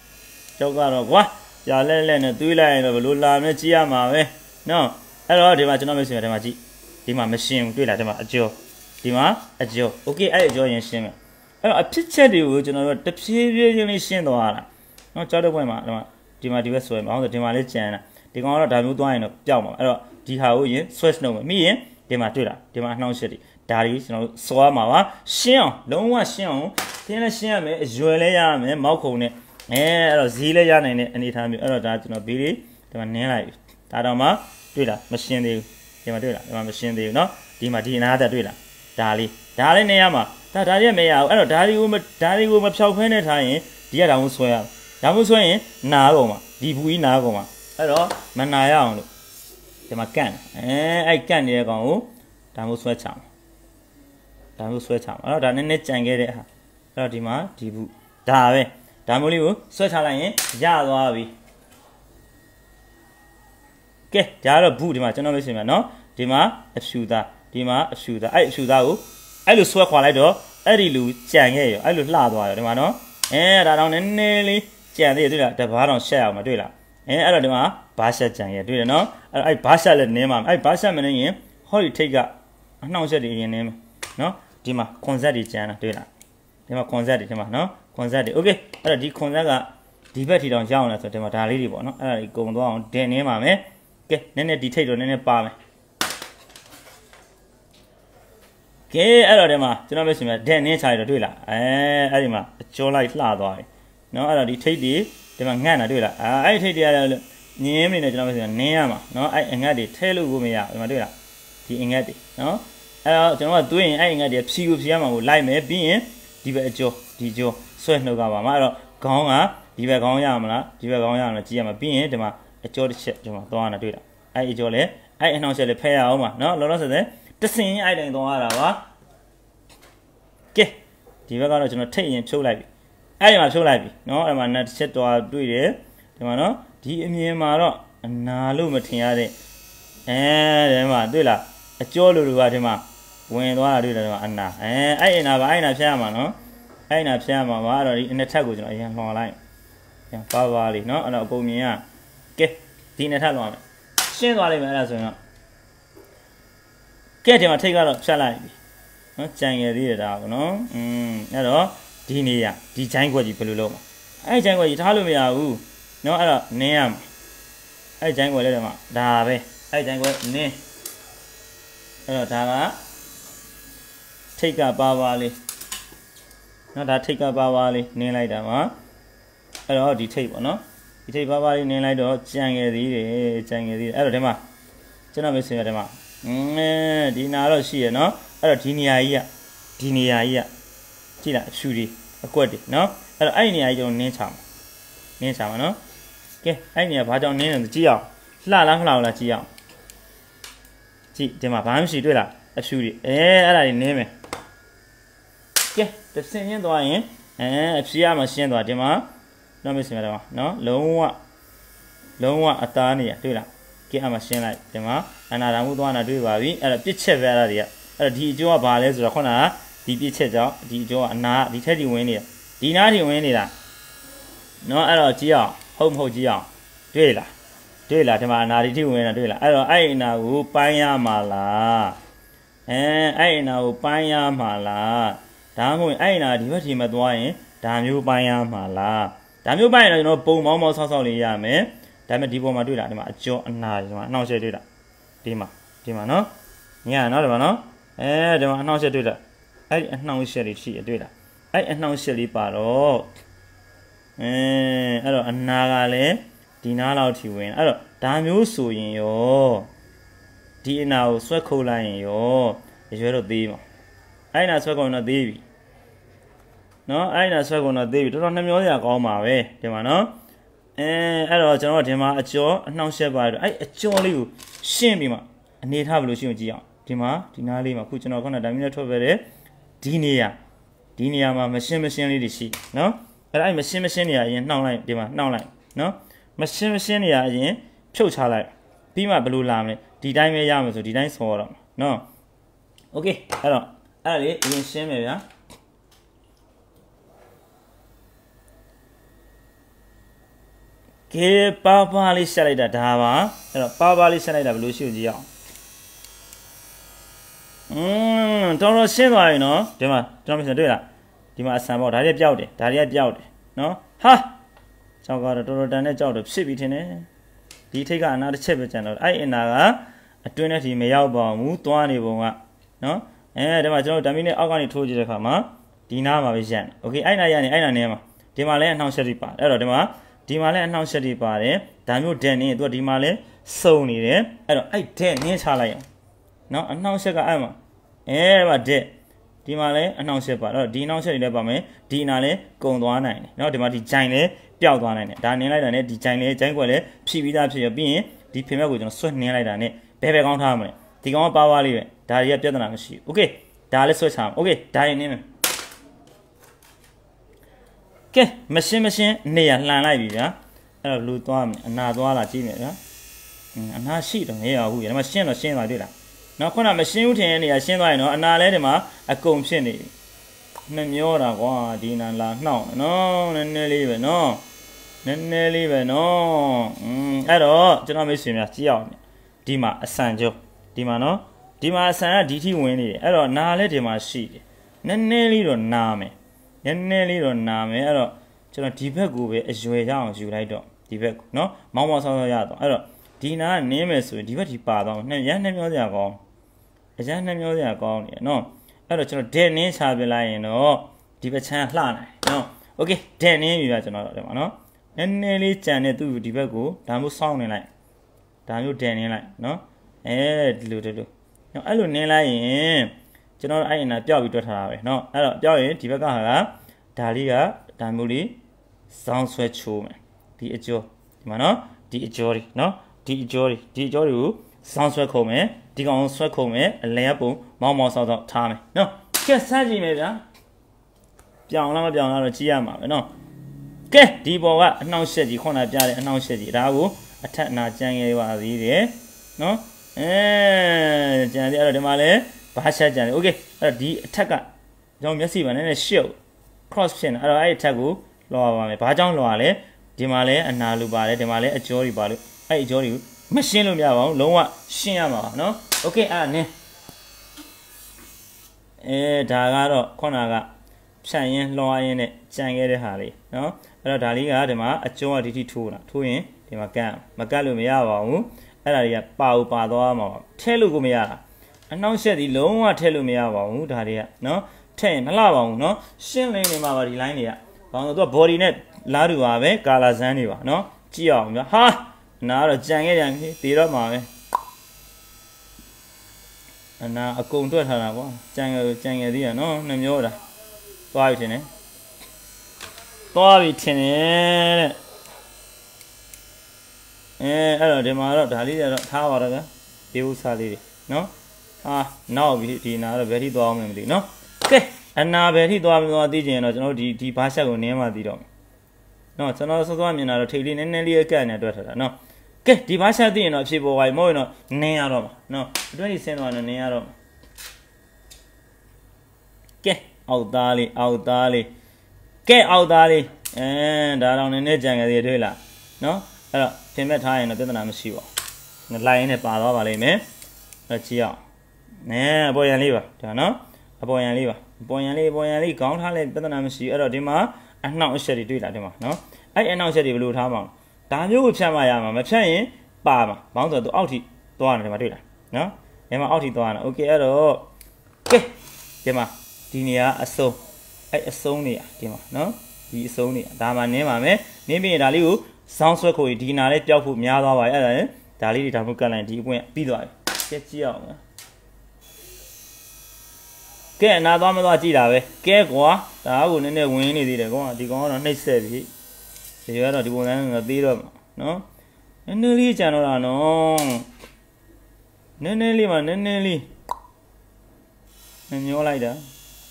ကြာလဲနဲ့တွေးလိုက်ရင်တော့ဘလို့လာမယ်ကြည့်ရမှာပဲနော်အဲ့တော့ဒီမှာကျွန်တော်မရှင်းရဒီမှာကြည့်ဒီမှာမရှင်းဘူးတွေ့လားဒီမှာအကျော်โอเคအဲ့အကျော်ရင်ရှင်းမယ်အဲ့တော့အဖြစ်ချက်တွေကိုကျွန်တော်တို့တဖြည်းဖြည်းချင်းလေးရှင်းသွားတာနော်ကြောက်တဲ့ဘက်မှာဒီမှာဒီဘက်ဆွဲမှာဟုတ်တယ်ဒီမှာလေးကြံတာဒီကောင်ကတော့ဒါမျိုးသွားရင်တော့ပျောက်မှာအဲ့တော့ဒီဟာကိုရင် switch လုပ်မယ်ပြီးရင်ဒီမှာတွေ့လားဒီမှာနှောင့်ရှက်တွေဒါတွေကျွန်တော်စွာမှာပါရှင်းအောင်လုံးဝရှင်းအောင်တင်းလည်းရှင်းရမယ်အရွယ်လည်းရရမယ်မောက်ခုံနဲ့အဲ့တော့ဈေးလည်းရနိုင်တဲ့အနေအထားမျိုးအဲ့တော့ဒါကျွန်တော်ဘေးလေးဒီမှာနင်းလိုက်ပြီဒါတော့မှတွေ့လားမရှင်းသေးဘူးဒီမှာတွေ့လားဒီမှာမရှင်းသေးဘူးเนาะဒီမှာဒီအနာသက်တွေ့လားဒါလေးနေရမှာဒါတွေမရဘူးအဲ့တော့ဒါတွေကိုမဖြောက်ဖဲနဲ့ထားရင်ဒီကတောင်ဆွဲရဒါမှဆွဲရင်နာကုန်မှာဒီဘူးကြီးနာကုန်မှာအဲ့တော့မနာရအောင်လို့ဒီမှာကန့်အဲ့ကန့်နေတဲ့ကောင်ကိုဒါမျိုးဆွဲချအောင်အဲ့တော့ဒါနည်းနည်းကြံခဲ့တဲ့ဟာအဲ့တော့ဒီမှာဒီဘူးဒါပဲဒါမျိုးလေးကိုဆွဲချလိုက်ရင်ရသွားပြီကဲဒါကတော့ဘူးဒီမှာကျွန်တော်လို့ရှင်းမယ်နော်ဒီမှာအဖြူသားအဲ့အဖြူသားကိုအဲ့လိုဆွဲခွာလိုက်တော့အဲ့ဒီလူကြံခဲ့ရောအဲ့လိုလှသွားရောဒီမှာနော်ဒါတော့နည်းနည်းလေးကြံသေးတယ်တွေ့လားတဘာတော့ရှက်အောင်မတွေ့လားအဲ့တော့ဒီမှာဘာရှက်ကြံရဲ့တွေ့တယ်နော်အဲ့ဘာရှက်လည်းနင်းပါမယ်အဲ့ဘာရှက်မနေရင်ဟောဒီထိတ်ကအနှောင့်အယှက်တွေရင်နင်းမယ်နော်ဒီမှာခွန်ဆက်တွေကြံတာတွေ့လားဒီမှာခွန်ဆက်တွေဒီမှာနော်ခွန်ဆက်တွေโอเคအဲ့တော့ဒီခွန်ဆက်ကဒီဘက်ထီတောင်ရအောင်လဲဆိုတော့ဒီမှာဒါလေးတွေပေါ့နော်အဲ့ဒါကြီးကုံသွားအောင်တင်နင်းပါမယ်ကဲနည်းနည်းဒီထိတ်တော့နည်းနည်းပါမယ်ကဲအဲ့တော့ဒီမှာကျွန်တော်ပြောရှင်ပြဒက်နင်းချရတော့တွေ့လားအဲ့ဒီမှာအကျော်လိုက်လှသွားတယ်နော်အဲ့တော့ဒီထိတ်တွေဒီမှာငတ်တာတွေ့လားအဲ့ဒီထိတ်တွေရတယ်ညင်းမနေနဲ့ကျွန်တော်ပြောရှင်နင်းရမှာနော်အဲ့အငတ်တွေထဲလို့ကိုမရဒီမှာတွေ့လားဒီအငတ်တွေနော်အဲ့တော့ကျွန်တော်ကတွေးရင်အဲ့အငတ်တွေဖြီရမှာကိုလိုက်မယ်ပြီးရင်ဒီဘက်အကျော်ဒီကျော်ဆွဲနှုတ်ကပါမှာအဲ့တော့ခေါင်းကဒီဘက်ခေါင်းရမလားဒီဘက်ခေါင်းရမလားကြည့်ရမှာပြီးရင်ဒီမှာအကျော်တစ်ချက်ဒီမှာသွားနေတာတွေ့လားအဲ့အကျော်လေအဲ့အနှောင့်ချက်လေဖဲရအောင်ပါနော်လောလောဆယ်တစင်အဲ့တိုင်းသွားရတာပါကဲဒီဘက်ကတော့ကျွန်တော်ထိတ်ရင်ဖြုတ်လိုက်ပြီအဲ့ဒီမှာဖြုတ်လိုက်ပြီနော်အဲ့မှာနတ်တစ်ချက်တော့တွေ့တယ်ဒီမှာနော်ဒီအမြင်မှာတော့အနာလို့မထင်ရတဲ့ဒီမှာတွေ့လားအကျော်လူကဒီမှာဝင်သွားတာတွေ့တယ်ဒီမှာအနာအဲ့အနာပါအဲ့အနာဖြတ်ရမှာနော်အဲ့အနာဖြတ်ရမှာပါအဲ့တော့ဒီအနှစ်ထပ်ကိုကျွန်တော်အရင်လှော်လိုက်ပါပါလေးနော်အဲ့တော့အကုန်မြင်ရကဲဒီနှစ်ထပ်လှော်မယ်ရှင်းသွားလိမ့်မယ်အဲ့ဒါဆိုရင်တော့ကဲဒီမှာထိတ်ကတော့ဖြတ်လိုက်ပြီနော်ကြံရသေးတယ်ဒါကနော်အဲ့တော့ဒီနေရဒီချိုင်းခွက်ကြီးဘယ်လိုလုပ်မလဲအဲ့ချိုင်းခွက်ကြီးထားလို့မရဘူးနော်အဲ့တော့နင်းရမှာအဲ့ချိုင်းခွက်လေးတွေမှာဒါပဲအဲ့ချိုင်းခွက်နင်းအဲ့တော့ဒါကထိတ်ကပါလေးနော်ဒါထိတ်ကပါလေးနင်းလိုက်တာမှာအဲ့တော့ဒီထိတ်ပေါ့နော်ဒီထိတ်ပါလေးနင်းလိုက်တော့ကြံရသေးတယ်အဲ့တော့ဒီမှာကျွန်တော်မေးစင်ရဒီမှာဒီနာတော့ရှိရနော်အဲ့တော့ဒီနေရာကြီးကကြည့်လားအဖြူတွေအကွက်တွေနော်အဲ့တော့အဲ့ဒီနေရာကြီးကျွန်တော်နင်းချမှာနော်ကဲအဲ့ဒီနေရာဘာကြောင့်နင်းလဲကြည့်အောင်လှလားမလှဘူးလားကြည့်အောင်ကြည့်ဒီမှာဘာမှမရှိတွေ့လားအဖြူတွေအဲ့ဒါတွေနင်းမယ်ကဲတစ်ဆင့်ရင်းသွားရင်အဖြူရမှရှင်းသွားဒီမှာတော့မေးစင်ရတော့နော်လုံးဝအသားနေရတွေ့လားကဲအမှရှင်းလိုက်ဒီမှာအနာဒါမှုသွားတာတွေ့ပါပြီအဲ့တော့ပြစ်ချက်ပဲအဲ့ဒါတွေကအဲ့တော့ဒီအကျိုးကဘာလဲဆိုတော့ခုနကဒီပြစ်ချက်ကြောင့်ဒီအကျိုးကအနာဒီထက်ဒီဝင်နေတာဒီနားဒီဝင်နေတာနော်အဲ့တော့ကြည့်အောင်ဟုတ်မဟုတ်ကြည့်အောင်တွေ့လားဒီမှာအနာဒီထိဝင်နေတာတွေ့လားအဲ့တော့အဲ့အနာကိုပိုင်းရမှာလားအဲ့အနာကိုပိုင်းရမှာလားဒါမှမဟုတ်အဲ့အနာဒီဘက်ဒီမှာသွားရင်ဒါမျိုးပိုင်းရမှာလားဒါမျိုးပိုင်းရင်တော့ကျွန်တော်ပုံမောင်းဆောက်လေးရမယ်ဒါပေမဲ့ဒီပေါ်မှာတွေ့တာဒီမှာအကျော်အနာဒီမှာအနှောင့်အယှက်တွေ့တာဒီမှာနော်ညနော်ဒီမှာနော်ဒီမှာအနှောင့်အယှက်တွေ့တာအဲ့ဒီအနှောင့်အယှက်တွေရှိတွေ့တာအဲ့အနှောင့်အယှက်လေးပါတော့အဲ့တော့အနာကလည်းဒီနားလောက်ထိဝင်အဲ့တော့ဒါမျိုးဆိုရင်ရောဒီအနာကိုဆွဲခုတ်လိုက်ရင်ရောရွယ်တော့သေးမှာအဲ့နာဆွဲခုတ်တော့သေးပြီနော်အဲ့နာဆွဲခုတ်တော့သေးပြီတော်တော်နှမျောစရာကောင်းပါပဲဒီမှာနော်အဲ့တော့ကျွန်တော်ဒီမှာအကျော်အနှောင့်ရှက်ပါတယ်အဲ့အကျော်လေးကိုရှင်းပြီးမှအနေထားဘယ်လိုရှင်းကြည့်အောင်ဒီမှာဒီနားလေးမှာခုကျွန်တော်ခုနဒါမျိုးနဲ့ထွက်ပဲတယ်ဒီနေရာမှာမရှင်းလေးတွေရှိနော်အဲ့မရှင်းနေရရင်နှောင်းလိုက်ဒီမှာနှောင်းလိုက်နော်မရှင်းနေရရင်ဖြုတ်ချလိုက်ပြီးမှဘယ်လိုလာမလဲဒီတိုင်းပဲရမယ်ဆိုဒီတိုင်းဆော်တော့နော်โอเคအဲ့တော့အဲ့ဒါလေးအရင်ရှင်းမယ်ဗျာကဲပါလေးဆက်လိုက်တာဒါပါအဲ့တော့ပါလေးဆက်လိုက်တာဘယ်လိုရှိကြည့်အောင်တော်တော်ရှင်းသွားပြီနော်ဒီမှာကျွန်တော်မြင်တွေ့လားဒီမှာအဆန်ပေါ့ဒါတွေပြောက်တယ်နော်ဟာကြောက်ကတော့တော်တော်တန်တဲ့ကြောက်တော့ဖြစ်ပြီထင်တယ်ဒီထိတ်ကအနာတစ်ချက်ပဲကျန်တော့အဲ့အနာကအတွင်းနဲ့ဒီမရောက်ပါဘူးသွားနေပုံကနော်ဒီမှာကျွန်တော်ဓာမီနဲ့အောက်ကနေထိုးကြည့်တဲ့အခါမှာဒီနားမှာပဲရက်โอเคအဲ့နာရနေအဲ့နာနေမှာဒီမှာလည်းအနှောင့်အယှက်တွေပါတယ်အဲ့တော့ဒီမှာလည်းအနှောင့်အယှက်တွေပါတယ်ဒါမျိုးဒက်နေသူကဒီမှာလည်းစုံနေတယ်အဲ့တော့အဲ့ဒက်နင်းချလိုက်အောင်နော်အနှောင့်အယှက်ကအဲ့မှာမှာဒက်ဒီမှာလည်းအနှောင့်အယှက်ပါတော့ဒီအနှောင့်အယှက်တွေလည်းပါမယ်ဒီအနာလည်းကုံသွားနိုင်တယ်နော်ဒီမှာဒီဂျိုင်လည်းပျောက်သွားနိုင်တယ်ဒါနင်းလိုက်တာနဲ့ဒီဂျိုင်ကွက်လည်းဖြည့်ပြီးသားဖြစ်ရပြီးရင်ဒီဖင်ဘက်ကိုကျွန်တော်ဆွတ်နင်းလိုက်တာနဲ့ဘယ်ကောင်းထားမလဲဒီကောင်ကပါလေးပဲဒါတွေကပြဿနာမရှိဘူးโอเคဒါလည်းဆွတ်ချအောင်โอเคဒါရင်နင်းမယ်ကဲမရှင်းနေရလှန်လိုက်ပြီဗျာအဲ့တော့လူသွားမယ်အနာသွားလာကြည့်မယ်ဗျာအနာရှိတော့မရဘူးဒီမှာရှင်းသွားတွေ့လားနော်ခုနမရှင်းဘူးထင်တဲ့နေရာရှင်းသွားရင်နော်အနာလဲဒီမှာအကုန်ဖြစ်နေပြီနှမျောတာကွာဒီနာလာနှောက်နော်နည်းနည်းလေးပဲနော်အဲ့တော့ကျွန်တော်မိတ်ဆွေများကြည့်အောင်ဒီမှာအဆန်ကျုံဒီမှာနော်ဒီမှာအဆန်ကဒီထိဝင်နေတယ်အဲ့တော့နာလဲဒီမှာရှိတယ်နည်းနည်းလေးတော့နာမယ်အဲ့တော့ကျွန်တော်ဒီဘက်ကိုပဲအရွယ်ရအောင်ယူလိုက်တော့ဒီဘက်ကိုနော်မောင်းဆောင်းရတော့အဲ့တော့ဒီနာကနင်းမယ်ဆိုရင်ဒီဘက်ဒီပါတော့နှမျောစရာကောင်းအကျန်းနှမျောစရာကောင်းနေနော်အဲ့တော့ကျွန်တော်ဒက်နင်းချပြလိုက်ရင်တော့ဒီဘက်ချမ်းလှနိုင်နော်โอเคဒက်နင်းပြီဗျာကျွန်တော်တို့ဒီမှာနော်နည်းနည်းလေးကြံနေသူ့ဒီဘက်ကိုဒါမျိုးစောင်းနေလိုက်ဒါမျိုးဒက်နင်းလိုက်နော်ဒီလိုနော်အဲ့လိုနင်းလိုက်ရင်ကျွန်တော်အဲ့အနာပြောက်ပြီးတွက်ထားတာပဲနော်အဲ့တော့ပြောက်ရင်ဒီဘက်ကဟာကဒါလေးကဒါမျိုးလေးစောင်းဆွဲချိုးမယ်ဒီအကျော်ဒီမှာနော်ဒီအကျော်တွေနော်ဒီအကျော်တွေကိုစောင်းဆွဲခုံမယ်ဒီကောင်ဆွဲခုံမယ်အလဲပုံမောင်းဆောက်ထားမယ်နော်ကဲစမ်းကြည့်မယ်ဗျာပြောင်းလားမပြောင်းလားတော့ကြည့်ရမှာပဲနော်ကဲဒီပေါ်ကအနှောင့်အယှက်ကြီးခုနပြတဲ့အနှောင့်အယှက်ကြီးဒါကိုအထက်အနာကြံခဲ့ပါသေးတယ်နော်ကြံသေးအဲ့တော့ဒီမှာလဲဘာချက်ကြံသေးโอเคအဲ့တော့ဒီအထက်ကကျွန်တော်မျက်စိမှာနည်းနည်းရှုပ် cross ဖြစ်နေအဲ့တော့အဲ့ဒီအထက်ကိုလောရပါမယ်ဘာကြောင့်လောရလဲဒီမှာလဲအနာလူပါတယ်ဒီမှာလဲအကျော်တွေပါလို့အဲ့အကျော်တွေကိုမရှင်းလို့မရပါဘူးလုံးဝရှင်းရမှာပါနော်โอเคအဲ့ဒါနင်းဒါကတော့ခုနကဖြန့်ရင်းလွှားရင်းနဲ့ကြံခဲ့တဲ့ဟာလေးနော်အဲ့တော့ဒါလေးကဒီမှာအကျော်ကဒီထိထိုးတာထိုးရင်ဒီမှာကတ်မကတ်လို့မရပါဘူးအဲ့ဒါတွေကပါသွားမှာထဲလို့ကိုမရတာအနှောင့်အယှက်ဒီလုံးဝထဲလို့မရပါဘူးဒါတွေကနော်ထဲရင်မလှပါဘူးနော်ရှင်းလင်းနေမှာပါဒီ line တွေကဘာလို့သူက body နဲ့လားတူပါပဲ color ဇန်းတွေပါနော်ကြည့်အောင်ဗျာဟာနားတော့ကြံခဲ့ကြပြီတေတော့မှာပဲအနာအကုန်တွက်ထားတာကွာကြံငယ်သေးရနော်နှမျိုးတာသွားပြီထင်တယ်တဲ့အဲ့တော့ဒီမှာတော့ဒါလေးတွေတော့ထားပါတော့ဗျာဒီဥစားလေးတွေနော်နောက်ပြီဒီနာတော့ဘယ်ထိသွားအောင်မသိနော်ကဲအနာဘယ်ထိသွားမသွားသိချင်ရင်တော့ကျွန်တော်ဒီဘားချက်ကိုနင်းမှသိတော့နော်ကျွန်တော်စောစောမြင်တာတော့ထိတ်လေးနည်းနည်းလေးအကန့်နဲ့တွက်ထားတာနော်ကဲဒီဘားချက်သိရင်တော့အဖြစ်ပေါ်ပါပြီမဟုတ်ရင်တော့နင်းရတော့မှာနော်အတွင်းကြီးဆင်းသွားတော့နင်းရတော့မှာကဲအောက်သားလေးကဲအောက်သားလေးဒါတော့နည်းနည်းကြံကြသေးတွေ့လားနော်အဲ့တော့ပြင်မဲ့ထားရင်တော့ပြဿနာမရှိပါဘူးလိုက်ရင်းနဲ့ပါသွားပါလိမ့်မယ်အဲ့ကြည့်အောင်အပေါ်ရန်လေးပါဒါနော်အပေါ်ရန်လေးခေါင်းထားလိုက်ပြဿနာမရှိအဲ့တော့ဒီမှာအနှောင့်အယှက်တွေတွေ့လားဒီမှာနော်အဲ့အနှောင့်အယှက်တွေဘယ်လိုထားမှာဒါမျိုးကိုဖြတ်မှရမှာမဖြတ်ရင်ပါမှာဘောင်းဆိုတော့အောက်ထိသွားတယ်ဒီမှာတွေ့လားနော်ဒီမှာအောက်ထိသွားတာโอเคအဲ့တော့ကဲဒီမှာဒီနေရာအစုံအဲ့အစုံနေရဒီမှာနော်ဒီအစုံနေဒါမှနင်းပါမယ်နင်းပြီးရင်ဒါလေးကိုစောင်းဆွဲခိုးဒီနာလေးပျောက်ဖို့များသွားပါရဲ့အဲ့ဒါလေးတွေဒါမှကတ်လိုက်ဒီအပွင့်ပြီးသွားပြီကြည့်အောင်ကဲအနာသွားမသွားကြည့်တာပဲကဲကွာဒါကနည်းနည်းဝင်နေသေးတယ်ကွာဒီကောင်ကတော့နှိပ်ဆက်ပြီဒီကတော့ဒီပုံစံကသေးတော့နော်နည်းနည်းလေးကြံတော့တာနော်နည်းနည်းလေးမှနည်းနည်းလေးမျောလိုက်တာ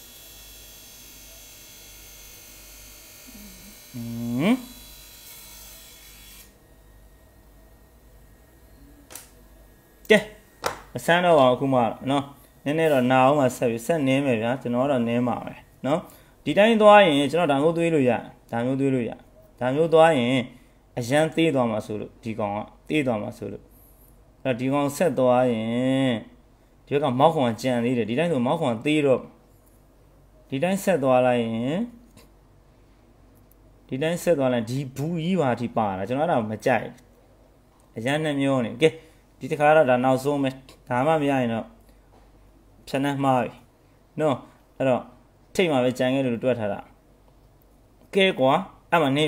ကဲအစမ်းတော့အောင်အခုမှနော်နည်းနည်းတော့နာအောင်မှဆက်နင်းမယ်ဗျာကျွန်တော်ကတော့နင်းပါပဲနော်ဒီတိုင်းသွားရင်ကျွန်တော်ဒါမျိုးသွေးလို့ရဒါမျိုးသွားရင်အရန်သေးသွားမှာဆိုလို့ဒီကောင်ကသေးသွားမှာဆိုလို့အဲ့ဒီကောင်ဆက်သွားရင်ဒီကမောက်ခွန်ကြံသေးတယ်ဒီတိုင်းဆိုမောက်ခွန်သေးတော့ဒီတိုင်းဆက်သွားလိုက်ရင်ဒီဘူးကြီးပါဒီပါတာကျွန်တော်အဲ့ဒါမကြိုက်အရန်နဲ့မျိုးနေကဲဒီတစ်ခါတော့ဒါနောက်ဆုံးပဲဒါမှမရရင်တော့ဖြတ်နှမ်းမှားပြီနော်အဲ့တော့ထိတ်မှာပဲကြံခဲ့လို့တွက်ထားတာကဲကွာအဲ့မှာနေ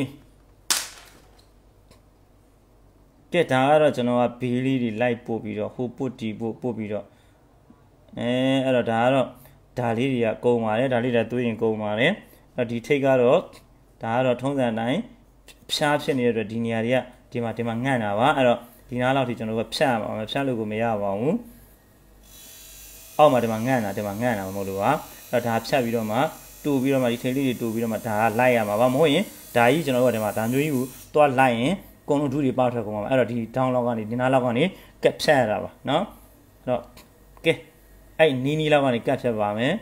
ကဲဒါကတော့ကျွန်တော်ကဘေးလေးတွေလိုက်ပို့ပြီးတော့ဟိုပုတ်တီပို့ပြီးတော့အဲ့တော့ဒါကတော့ဒါလေးတွေကကုံပါတယ်ဒါလေးတွေတွေးရင်ကုံပါတယ်အဲ့ဒီထိတ်ကတော့ဒါကတော့ထုံးစံအတိုင်းဖြားဖြစ်နေတဲ့အတွက်ဒီနေရာတွေကဒီမှာငန့်တာပါအဲ့တော့ဒီနားလောက်ထိကျွန်တော်ကဖြတ်ရမှာဖြတ်လို့ကိုမရပါဘူးအောက်မှာဒီမှာငန့်တာမဟုတ်လို့ပါအဲ့ဒါဖြတ်ပြီးတော့မှတူပြီးတော့မှဒီထိတ်လေးတွေတူပြီးတော့မှဒါကလိုက်ရမှာပါမဟုတ်ရင်ဒါကြီးကျွန်တော်တို့ကဒီမှာဒါမျိုးကြီးကိုတွားလိုက်ရင်ကုံလုံးဒုတွေပေါက်ထွက်ကုန်ပါအဲ့တော့ဒီတောင်းလောက်ကနေဒီနားလောက်ကနေကတ်ဖြတ်ရတာပါနော်အဲ့တော့ကဲအဲ့နီးလောက်ကနေကတ်ဖြတ်ပါမယ်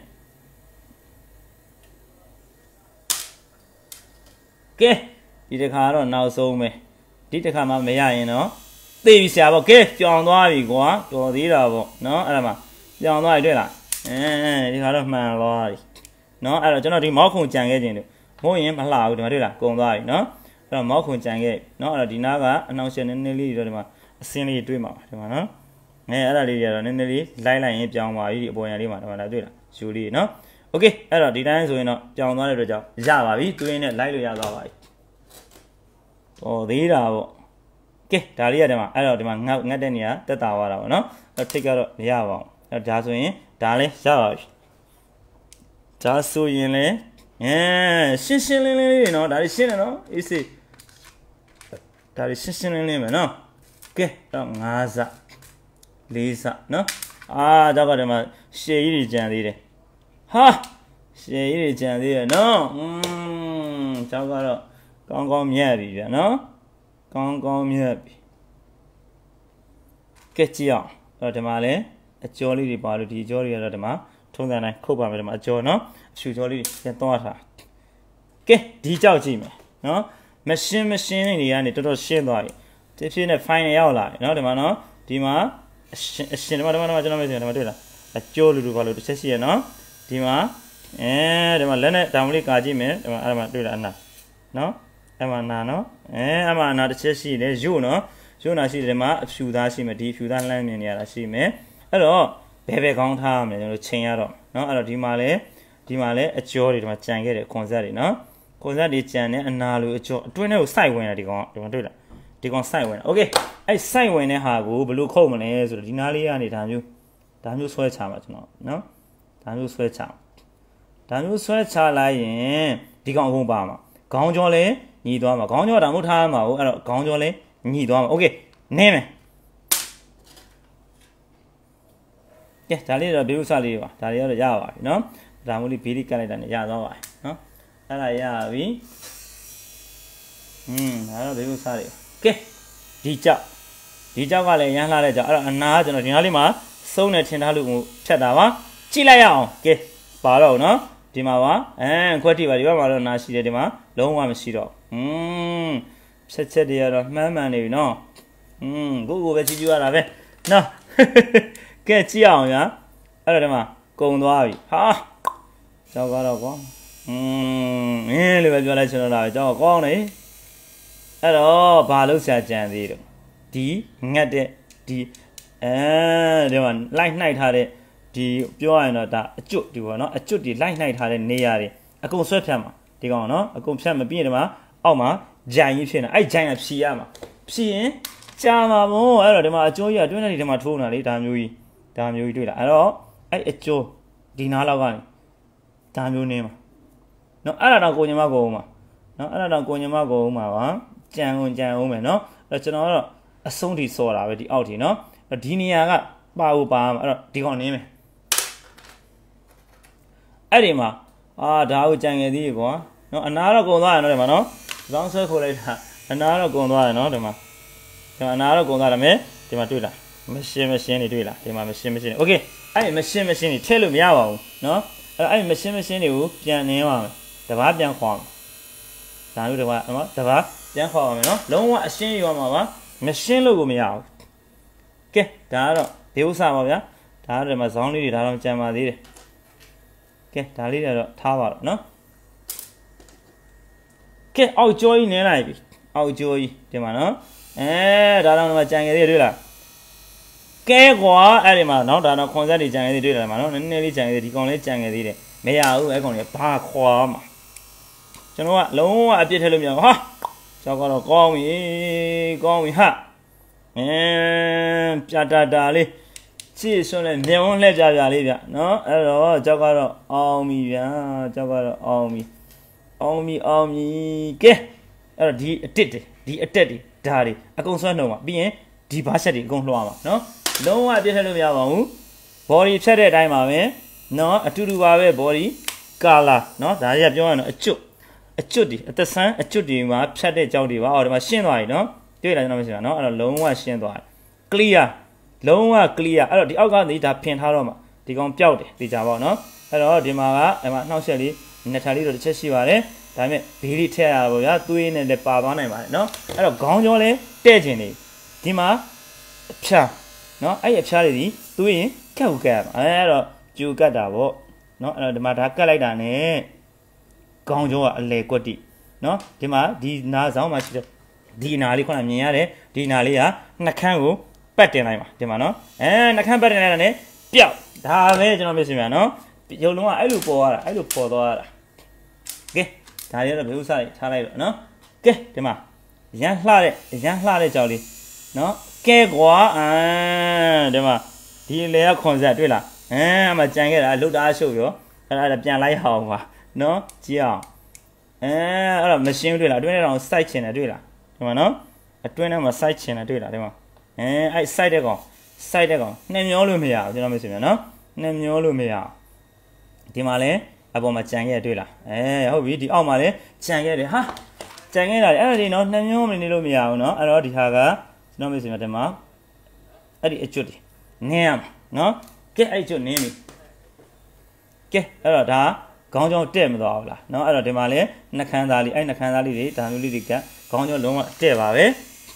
ကဲဒီတစ်ခါတော့နောက်ဆုံးပဲဒီတစ်ခါမှမရရင်တော့သေပြီဆရာပေါ့ကဲပြောင်းသွားပြီကွာတော်သေးတာပေါ့နော်အဲ့ဒါမှပြောင်းသွားပြီတွေ့လားဒီခါတော့မှန်သွားပြီနော်အဲ့တော့ကျွန်တော်ဒီမောက်ခုံကြံခဲ့ခြင်းတို့မဟုတ်ရင်မလှဘူးဒီမှာတွေ့လားကုန်သွားပြီနော်အဲ့တော့မောက်ခုံကြံခဲ့နော်အဲ့တော့ဒီနားကအနှောင့်အယှက်နည်းနည်းလေးတော့ဒီမှာအစင်းလေးတွေ့မှာပါဒီမှာနော်အဲ့ဒါလေးတွေကတော့နည်းနည်းလေးလိုက်ရင်ပြောင်းသွားပြီဒီအပေါ်ရံလေးမှာဒီမှာတွေ့လားယူလေးနော်โอเคအဲ့တော့ဒီတိုင်းဆိုရင်တော့ပြောင်းသွားတဲ့အတွက်ကြောင့်ရပါပြီတွင်းနဲ့လိုက်လို့ရသွားပါပြီတော်သေးတာပေါ့ကဲဒါလေးရတယ်မှာအဲ့တော့ဒီမှာငတ်တဲ့နေရာတက်တာသွားတာပေါ့နော်အဲ့ထိတ်ကတော့မရပါဘူးအဲ့ဒါဆိုရင်ဒါလည်းရပါပြီဒါဆိုရင်လည်းရှင်းလင်းလေးနော်ဒါလေးရှင်းတယ်နော်အေးစေးဒါလေးရှင်းလင်းမယ်နော်ကဲတော့5စ4စနော်ဒါကဒီမှာရှေ့ကြီးကြံသေးတယ်ဟာရှယ်ကြီးတွေကြံသေးရနော်ကျောက်ကတော့ကောင်းမြတ်ပြီဗျာနော်ကောင်းမြတ်ပြီကဲကြည့်အောင်အဲ့တော့ဒီမှာလဲအကျော်လေးတွေပါလို့ဒီအကျော်တွေကတော့ဒီမှာထုံးစံတိုင်းခုတ်ပါမယ်ဒီမှာအကျော်နော်အရှူကျော်လေးပြန်သွားထားကဲဒီကြောက်ကြည့်မယ်နော်မရှင်းနေကနေတော်ရှင်းသွားပြီဒီဖြစ်နေ final ရောက်လာပြီနော်ဒီမှာနော်ဒီမှာအရှင်ဒီမှာကျွန်တော်မေးတယ်ဒီမှာတွေ့လားအကျော်လူပါလို့တစ်ချက်ရှိရနော်ဒီမှာဒီမှာလက်နဲ့တောင်လေးကာကြည့်မယ်ဒီမှာအဲ့မှာတွေ့လားအနာနော်အဲ့မှာနာနော်အဲ့မှာနာတစ်ချက်ရှိတယ်ရုပ်နော်ရုပ်နာရှိတယ်ဒီမှာအဖြူသားရှိမယ်ဒီအဖြူသားလှမ်းမြင်နေရတာရှိမယ်အဲ့တော့ဘယ်ကောင်းထားရမလဲကျွန်တော်ချိန်ရတော့နော်အဲ့တော့ဒီမှာလဲအကျော်တွေဒီမှာကြံခဲ့တယ်ခွန်ဆက်တွေနော်ခွန်ဆက်တွေကြံတဲ့အနာလိုအကျော်အတွင်းထဲကိုစိုက်ဝင်တာဒီကောင်ဒီမှာတွေ့လားဒီကောင်စိုက်ဝင်โอเคအဲ့စိုက်ဝင်တဲ့ဟာကိုဘယ်လိုခုတ်မလဲဆိုတော့ဒီနားလေးကနေဒါမျိုးဆွဲချမှာကျွန်တော်နော်ဒါမျိုးဆွဲချလိုက်ရင်ဒီကောင်အကုန်ပါမှာခေါင်းကြောလဲညီသွားမှာခေါင်းကြောဒါမှမဟုတ်ထားမှာဟုတ်အဲ့တော့ခေါင်းကြောလဲညီသွားမှာโอเคနင်းမယ်ကဲဒါလေးတော့ဘေးဥစားလေးပါဒါလေးကတော့ရပါပြီနော်ဒါမျိုးလေးဘေးလေးကတ်လိုက်တာနဲ့ရသွားပါပြီနော်အဲ့ဒါရပြီဒါတော့ဘေးဥစားလေးကဲဒီကြောက်ကလည်းရမ်းလှတဲ့ကြောက်အဲ့တော့အနာကကျွန်တော်ဒီနားလေးမှာစုံးနေထင်ထားလို့ဖြတ်တာပါကြည့်လိုက်ရအောင်ကဲပါတော့နော်ဒီမှာပါခွက်တိပါဒီဘက်မှာတော့နာရှိတယ်ဒီမှာလုံးဝမရှိတော့ဖြတ်ချက်တွေကတော့မှန်းနေပြီနော်ကိုပဲကြည့်ကြရတာပဲနော်ကဲကြည့်အောင်ညာအဲ့တော့ဒီမှာကုံသွားပြီဟာကြောက်ကတော့ကွာလို့ပဲပြောလိုက်ချင်တော့တာကြောက်ကောင်းနေအဲ့တော့ဘာလို့ဆရာကြံသေးတော့ဒီငတ်တဲ့ဒီဒီမှာလိုက်နှိုက်ထားတဲ့ဒီပြောရရင်တော့ဒါအကျွတ်ဒီပေါ့နော်အကျွတ်ဒီလိုက်နှိုက်ထားတဲ့နေရာတွေအကုန်ဆွဲဖြတ်မှာဒီကောင်နော်အကုန်ဖြတ်မပြီးရင်ဒီမှာအောက်မှာဂျိုင်ကြီးဖြစ်နေအဲ့ဂျိုင်ကဖြီရမှာဖြီရင်ကြာမှာမို့အဲ့တော့ဒီမှာအကျိုးကြီးကတွင်းတဲ့ဒီမှာထိုးနေတာလေဒါမျိုးကြီးတွေ့လားအဲ့တော့အဲ့အကျိုးဒီနားလောက်ကနေဒါမျိုးနေမှာနော်အဲ့ဒါတော့ကိုညမကိုဦးမှာနော်အဲ့ဒါတော့ကိုညမကိုဦးမှာပါကြံအောင်မယ်နော်အဲ့ကျွန်တော်ကတော့အဆုံးထိစော်တာပဲဒီအောက်ထိနော်ဒီနေရာကပါဖို့ပါမှာအဲ့တော့ဒီကောင်နင်းမယ်အဲ့ဒီမှာဒါကိုကြံငယ်သေးကွာနော်အနာတော့ကုံသွားရနော်ဒီမှာနော်လောင်းဆွဲခိုးလိုက်တာအနာတော့ကုံသွားရနော်ဒီမှာအနာတော့ကုံသွားတယ်မယ်ဒီမှာတွေ့လားမရှင်းနေတွေ့လားဒီမှာမရှင်းโอเคအဲ့မရှင်းနေထည့်လို့မရပါဘူးနော်အဲ့မရှင်းတွေကိုပြန်နင်းပါမယ်တပားပြန်ခွာဒါလို့တပားပြန်ခွာပါမယ်နော်လုံးဝအရှင်းယူရမှာပါမရှင်းလို့ကိုမရဘူးကဲဒါကတော့ဘေးဥစားပါဗျာဒါကတော့ဒီမှာဇောင်းလေးတွေဒါတော့ကြံပါသေးတယ်ကဲဒါလေးတွေတော့ထားပါတော့နော်ကဲအောက်ကျော်ကြီးနင်းလိုက်ပြီအောက်ကျော်ကြီးဒီမှာနော်ဒါတော့ဒီမှာကြံငယ်သေးတွေ့လားကဲကွာအဲ့ဒီမှာနော်ဒါတော့ခွန်ဆက်တွေကြံငယ်သေးတွေ့လားမှာနော်နည်းနည်းလေးကြံငယ်သေးဒီကောင်လေးကြံငယ်သေးတယ်မရဘူးအဲ့ကောင်လေးဘာခွာမှာကျွန်တော်ကလုံးဝအပြစ်ထည့်လို့မရဘူးဟာကျောက်ကတော့ကောင်းပြီဟာပြတာလေးကြည့်စွန်းလဲမြင်ဝန်းလှည့်ပြလေးဗျနော်အဲ့တော့ကျောက်ကတော့အောင်ပြီဗျာကျောက်ကတော့အောင်ပြီကဲအဲ့တော့ဒီအတက်တွေဒါတွေအကုန်ဆွဲနှုံပါပြီးရင်ဒီဘားချက်တွေအကုန်လှော်ပါနော်လုံးဝပြည့်ထည့်လို့မရပါဘူး body ဖြတ်တဲ့အတိုင်းပါပဲနော်အတူတူပါပဲ body color နော်ဒါကြီးကပြောရရင်အကျွတ်တွေအသက်ဆန်းအကျွတ်တွေမှာဖြတ်တဲ့ကြောက်တွေပါအော်ဒီမှာရှင်းသွားပြီနော်တွေ့လားကျွန်တော်မရှိတာနော်အဲ့တော့လုံးဝရှင်းသွားတယ် clear လုံးဝ clear အဲ့တော့ဒီအောက်ကနေဒါဖင်ထားတော့မှဒီကောင်ပျောက်တယ်သိကြပါဦးနော်အဲ့တော့ဒီမှာကအဲ့မှာနှောက်ရက်လေးနှစ်ထပ်လေးတော့တစ်ချက်ရှိပါတယ်ဒါပေမဲ့ဘေးလေးထည့်ရတာပေါ့ဗျာသွေးနဲ့လည်းပါသွားနိုင်ပါတယ်နော်အဲ့တော့ခေါင်းကြောလဲတဲ့ကျင်နေဒီမှာအဖျားနော်အဲ့အဖျားလေးဒီသွေးရင်ကတ်ရမှာအဲ့တော့ကျူကတ်တာပေါ့နော်အဲ့တော့ဒီမှာဒါကတ်လိုက်တာနဲ့ခေါင်းကြောကအလဲကွက်တိနော်ဒီမှာဒီနားဆောင်မှာရှိတဲ့ဒီနာလေးခုနမြင်ရတယ်ဒီနာလေးကနှခမ်းကိုပတ်တင်လိုက်ပါဒီမှာနော်နှခမ်းပတ်တင်လိုက်တာနဲ့ပျောက်ဒါပဲကျွန်တော်ပြစီမြန်နော်ရုပ်လုံးကအဲ့လိုပေါ်ရတာအဲ့လိုပေါ်သွားတာကဲဒါရတော့ဘယ်ဥစားလေးထားလိုက်တော့နော်ကဲဒီမှာရမ်းလှတဲ့ကြောက်လေးနော်ကဲကွာဒီမှာဒီလေကခွန်ဆက်တွေ့လားအမှကြံခဲ့တာလုတ်တာရှုပ်ရောအဲ့ဒါပြန်လိုက်အောင်ပါနော်ကြည့်အောင်အဲ့တော့မရှင်းတွေ့လားအတွင်းထဲတော့စိုက်ချင်တယ်တွေ့လားဒီမှာနော်အတွင်းထဲမှာစိုက်ချင်တယ်တွေ့လားဒီမှာအဲ့စိုက်တဲ့ကောင်နှမျောလို့မရဘူးကျွန်တော်မသိဘူးနော်နှမျောလို့မရဒီမှာလဲအပေါ်မှာကြံခဲ့တွေ့လားဟုတ်ပြီဒီအောက်မှာလည်းကြံခဲ့တယ်ဟာကြံခဲ့တာလေအဲ့ဒါဒီနော်2မျိုးမနေလို့မရဘူးနော်အဲ့တော့ဒီဟာကကျွန်တော်မိတ်ဆွေများတင်မှာအဲ့ဒီအကျွတ်တွေနင်းရမှာနော်ကဲအဲ့ကျွတ်နင်းပြီကဲအဲ့တော့ဒါခေါင်းကြောင်းတဲ့မသွားဘူးလားနော်အဲ့တော့ဒီမှာလည်းနှခမ်းသားလေးအဲ့နှခမ်းသားလေးတွေဒါမျိုးလေးတွေကခေါင်းကြောင်းလုံးဝတဲ့ပါပဲ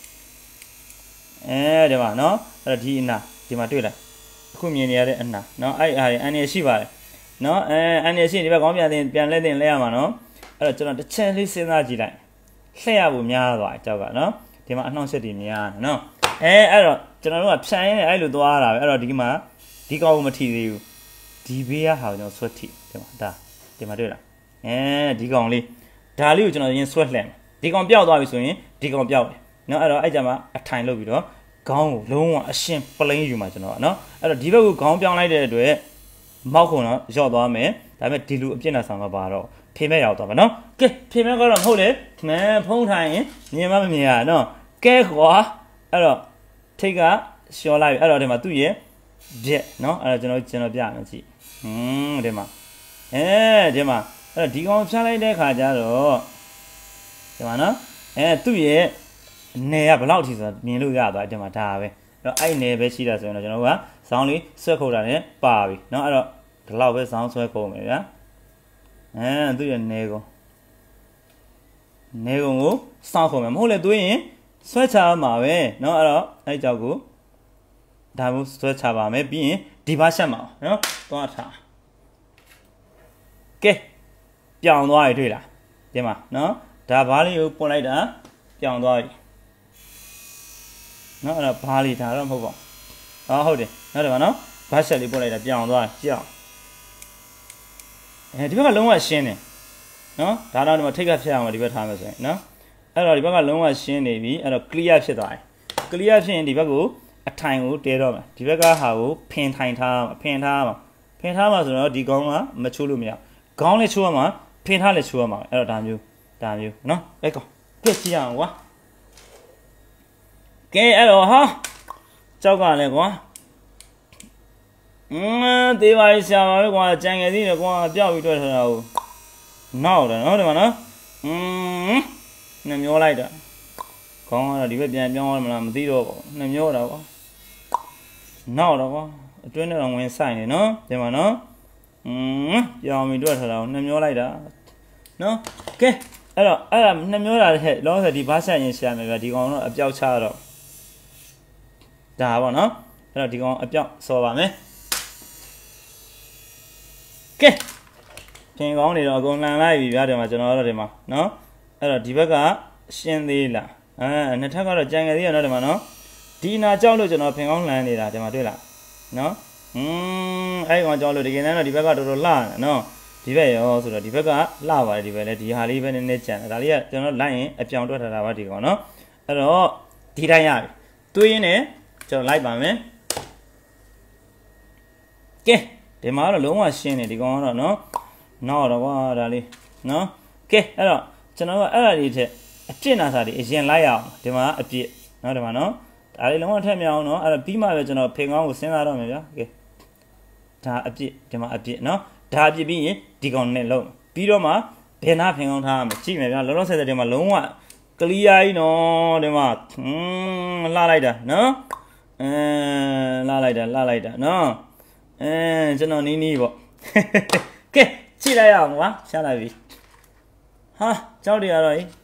ဒီမှာနော်အဲ့တော့ဒီအနာဒီမှာတွေ့လားအခုမြင်နေရတဲ့အနာနော်အဲ့အားအန်ရရှိပါတယ်နော်အန်ရရှိဒီဘက်ခေါင်းပြန်လဲတင်လဲရမှာနော်အဲ့တော့ကျွန်တော်တစ်ချက်လေးစဉ်းစားကြည့်လိုက်လှည့်ရဖို့များသွားကြောက်ကနော်ဒီမှာအနှောင့်အယှက်တွေများတယ်နော်အဲ့တော့ကျွန်တော်တို့ကဖြန်ရင်းအဲ့လိုသွားရတာပဲအဲ့တော့ဒီမှာဒီကောင်ကိုမထိသေးဘူးဒီဘေးကဟာကျွန်တော်ဆွတ်ထိဒီမှာဒါဒီမှာတွေ့လားဒီကောင်လေးဒါလေးကိုကျွန်တော်ရင်းဆွတ်လှည့်မယ်ဒီကောင်ပျောက်သွားပြီဆိုရင်ဒီကောင်ပျောက်တယ်နော်အဲ့တော့အဲ့ကြမှာအထိုင်လုပ်ပြီးတော့ခေါင်းကိုလုံးဝအရှင်းပလိန်ယူမှာကျွန်တော်နော်အဲ့တော့ဒီဘက်ကိုခေါင်းပြောင်းလိုက်တဲ့အတွက်မောက်ခုံတော့ရော့သွားမယ်ဒါပေမဲ့ဒီလူအပြစ်နဲ့ဆောင်မှာပါတော့ဖေမဲ့ရောက်သွားမှာနော်ကဲဖေမဲ့ကတော့မဟုတ်လေဖုံးထိုင်ရင်မြင်မမြင်ရနော်ကဲကွာအဲ့တော့ထိတ်ကလျှော်လိုက်ပြီအဲ့တော့ဒီမှာသူ့ရဲ့ပြက်နော်အဲ့တော့ကျွန်တော်ပြမယ်ကြည့်ဒီမှာဒီမှာအဲ့တော့ဒီကောင်ဖြားလိုက်တဲ့ခါကျတော့ဒီမှာနော်သူ့ရဲ့နယ်ကဘယ်လောက်ထိဆိုတာမြင်လို့ရသွားတယ်ဒီမှာဒါပဲအဲ့တော့အဲ့နယ်ပဲရှိတာဆိုရင်တော့ကျွန်တော်ကဇောင်းလေးဆွဲခုတ်တာနဲ့ပါပြီเนาะအဲ့တော့ဒီလောက်ပဲဇောင်းဆွဲခုတ်မယ်ဗျာသူ့ရဲ့နယ်ကုန်ကိုစောင့်ခုတ်မယ်မဟုတ်လေသွင်းရင်ဆွဲချမှာပဲเนาะအဲ့တော့အဲ့ကြောက်ကိုဒါမျိုးဆွဲချပါမယ်ပြီးရင်ဒီဘာရှက်မှာเนาะသွားထားကဲပြောင်းသွားပြီတွေ့လားဒီမှာเนาะဒါဘားလေးကိုပွန်လိုက်တာပြောင်းသွားပြီနော်အဲ့ဒါဘားလေးဒါတော့မဟုတ်ပါဘူးဟုတ်တယ်နော်ဒီမှာနော်ဘတ်ဆက်လေးပို့လိုက်တာပြောင်းသွားကြောက်ဒီဘက်ကလုံးဝရှင်းတယ်နော်ဒါတော့ဒီမှာထိတ်ကဖြတ်အောင်ဒီဘက်ထားမယ်ဆိုရင်နော်အဲ့တော့ဒီဘက်ကလုံးဝရှင်းနေပြီအဲ့တော့ clear ဖြစ်သွားတယ် clear ဖြစ်ရင်ဒီဘက်ကိုအထိုင်ကိုတဲတော့မယ်ဒီဘက်ကဟာကိုဖင်ထိုင်ထားမှာဆိုတော့ဒီကောင်းကမချိုးလို့မရခေါင်းလေးချိုးရမှာဖင်ထားလေးချိုးရမှာအဲ့တော့ဒါမျိုးနော်အဲ့ကောင်ပြည့်ကြည့်အောင်ကွာကဲအဲ့တော့ဟာကြောက်ကလည်းကွာသေးပါရှာပါပဲကွာကြံငယ်သေးတယ်ကွာပျောက်ပြီးတွေ့ထားတာကိုနောက်တယ်နော်ဒီမှာနော်နှမျောလိုက်တာခေါင်းကတော့ဒီဘက်ပြန်ပြောင်းရမလားမသိတော့ဘူးနှမျောတာကွာနောက်တော့ကွာအတွင်းထဲတော့ဝင်ဆိုင်နေနော်ဒီမှာနော်ပြောင်းပြီးတွေ့ထားတာကိုနှမျောလိုက်တာနော်ကဲအဲ့တော့အဲ့ဒါနှမျောတာတဲ့လောဆယ်ဒီဘာဆက်ရင်ရှာမယ်ဗျာဒီကောင်တော့အပြောက်ချတော့ဒါပေါ့နော်အဲ့တော့ဒီကောင်အပြောက်စော်ပါမယ်ကဲဖင်ကောင်းနေတော့အကုန်လှန်လိုက်ပြီဗျာဒီမှာကျွန်တော်တို့ဒီမှာနော်အဲ့တော့ဒီဘက်ကရှင်းသေးလားနှစ်ထပ်ကတော့ကြံငယ်သေးရနော်ဒီမှာနော်ဒီနာကြောက်လို့ကျွန်တော်ဖင်ကောင်းလှန်နေတာဒီမှာတွေ့လားနော်အဲ့ကောင်ကြောက်လို့တကယ်တမ်းတော့ဒီဘက်ကတော်တော်လှတယ်နော်ဒီဘက်ရောဆိုတော့ဒီဘက်ကလှပါတယ်ဒီဘက်လည်းဒီဟာလေးပဲနည်းနည်းကြံတယ်ဒါလေးကကျွန်တော်လိုက်ရင်အပြောင်တွက်ထားတာပါဒီကောင်နော်အဲ့တော့ဒီတိုင်းရပြီတွေးရင်းနဲ့ကျွန်တော်လိုက်ပါမယ်ကဲဒီမှာတော့လုံးဝရှင်းနေဒီကောင်ကတော့နော်နောက်တော့ကွာဒါလေးနော်ကဲအဲ့တော့ကျွန်တော်ကအဲ့ဒါလေးထက်အပြစ်နာစာတွေအရင်လိုက်အောင်ဒီမှာအပြစ်နော်ဒီမှာနော်ဒါလေးလုံးဝထက်မြောင်နော်အဲ့တော့ပြီးမှပဲကျွန်တော်ဖင်ကောင်းကိုစဉ်းစားတော့မယ်ဗျာကဲဒါအပြစ်ဒီမှာအပြစ်နော်ဒါအပြစ်ပြီးရင်ဒီကောင်နဲ့လုံးပြီးတော့မှဘယ်နာဖင်ကောင်းထားမှာကြည့်မယ်ဗျာလောလောဆယ်ဒီမှာလုံးဝကလီးယားကြီးနော်ဒီမှာလှလိုက်တာနော်လှလိုက်တာနော်ကျွန်တော်နီးပေါ့ကဲကြည့်လိုက်ရအောင်ကွာရှားလိုက်ပြီဟာကြောက်တွေကတော့ဟေး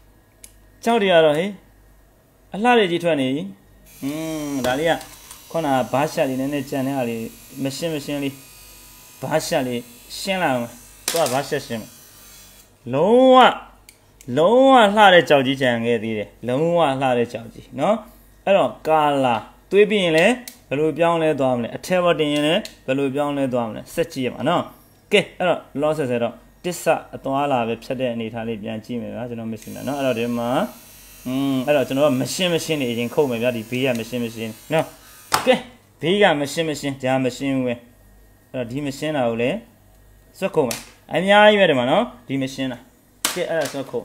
အလှတွေကြီးထွက်နေဒါလေးကခုနဘားရှက်လေးနည်းနည်းကြံနေတာလေးမရှင်းလေးဘားရှက်လေးရှင်းလာအောင်သွားဘားရှက်ရှင်းလုံးဝလှတဲ့ကြောက်ကြီးကြံခဲ့သေးတယ်လုံးဝလှတဲ့ကြောက်ကြီးနော်အဲ့တော့ကာလာတွေးပြီးရင်လည်းဘယ်လိုပြောင်းလဲသွားမလဲအထက်ဘက်တင်ရင်လည်းဘယ်လိုပြောင်းလဲသွားမလဲစက်ကြည့်ရမှာနော်ကဲအဲ့တော့လောဆယ်တော့တစ္ဆအသွားလာပဲဖြတ်တဲ့အနေထားလေးပြန်ကြည့်မယ်ဗျာကျွန်တော်မရှင်းတာနော်အဲ့တော့ဒီမှာအဲ့တော့ကျွန်တော်ကမရှင်းနေအရင်ခုတ်မယ်ဗျာဒီဘေးကမရှင်းနော်ကဲဘေးကမရှင်းဒါမရှင်းဘူးပဲအဲ့တော့ဒီမရှင်းတာကိုလည်းစွတ်ခုတ်မယ်အများကြီးပဲဒီမှာနော်ဒီမရှင်းတာကဲအဲ့ဒါစွတ်ခုတ်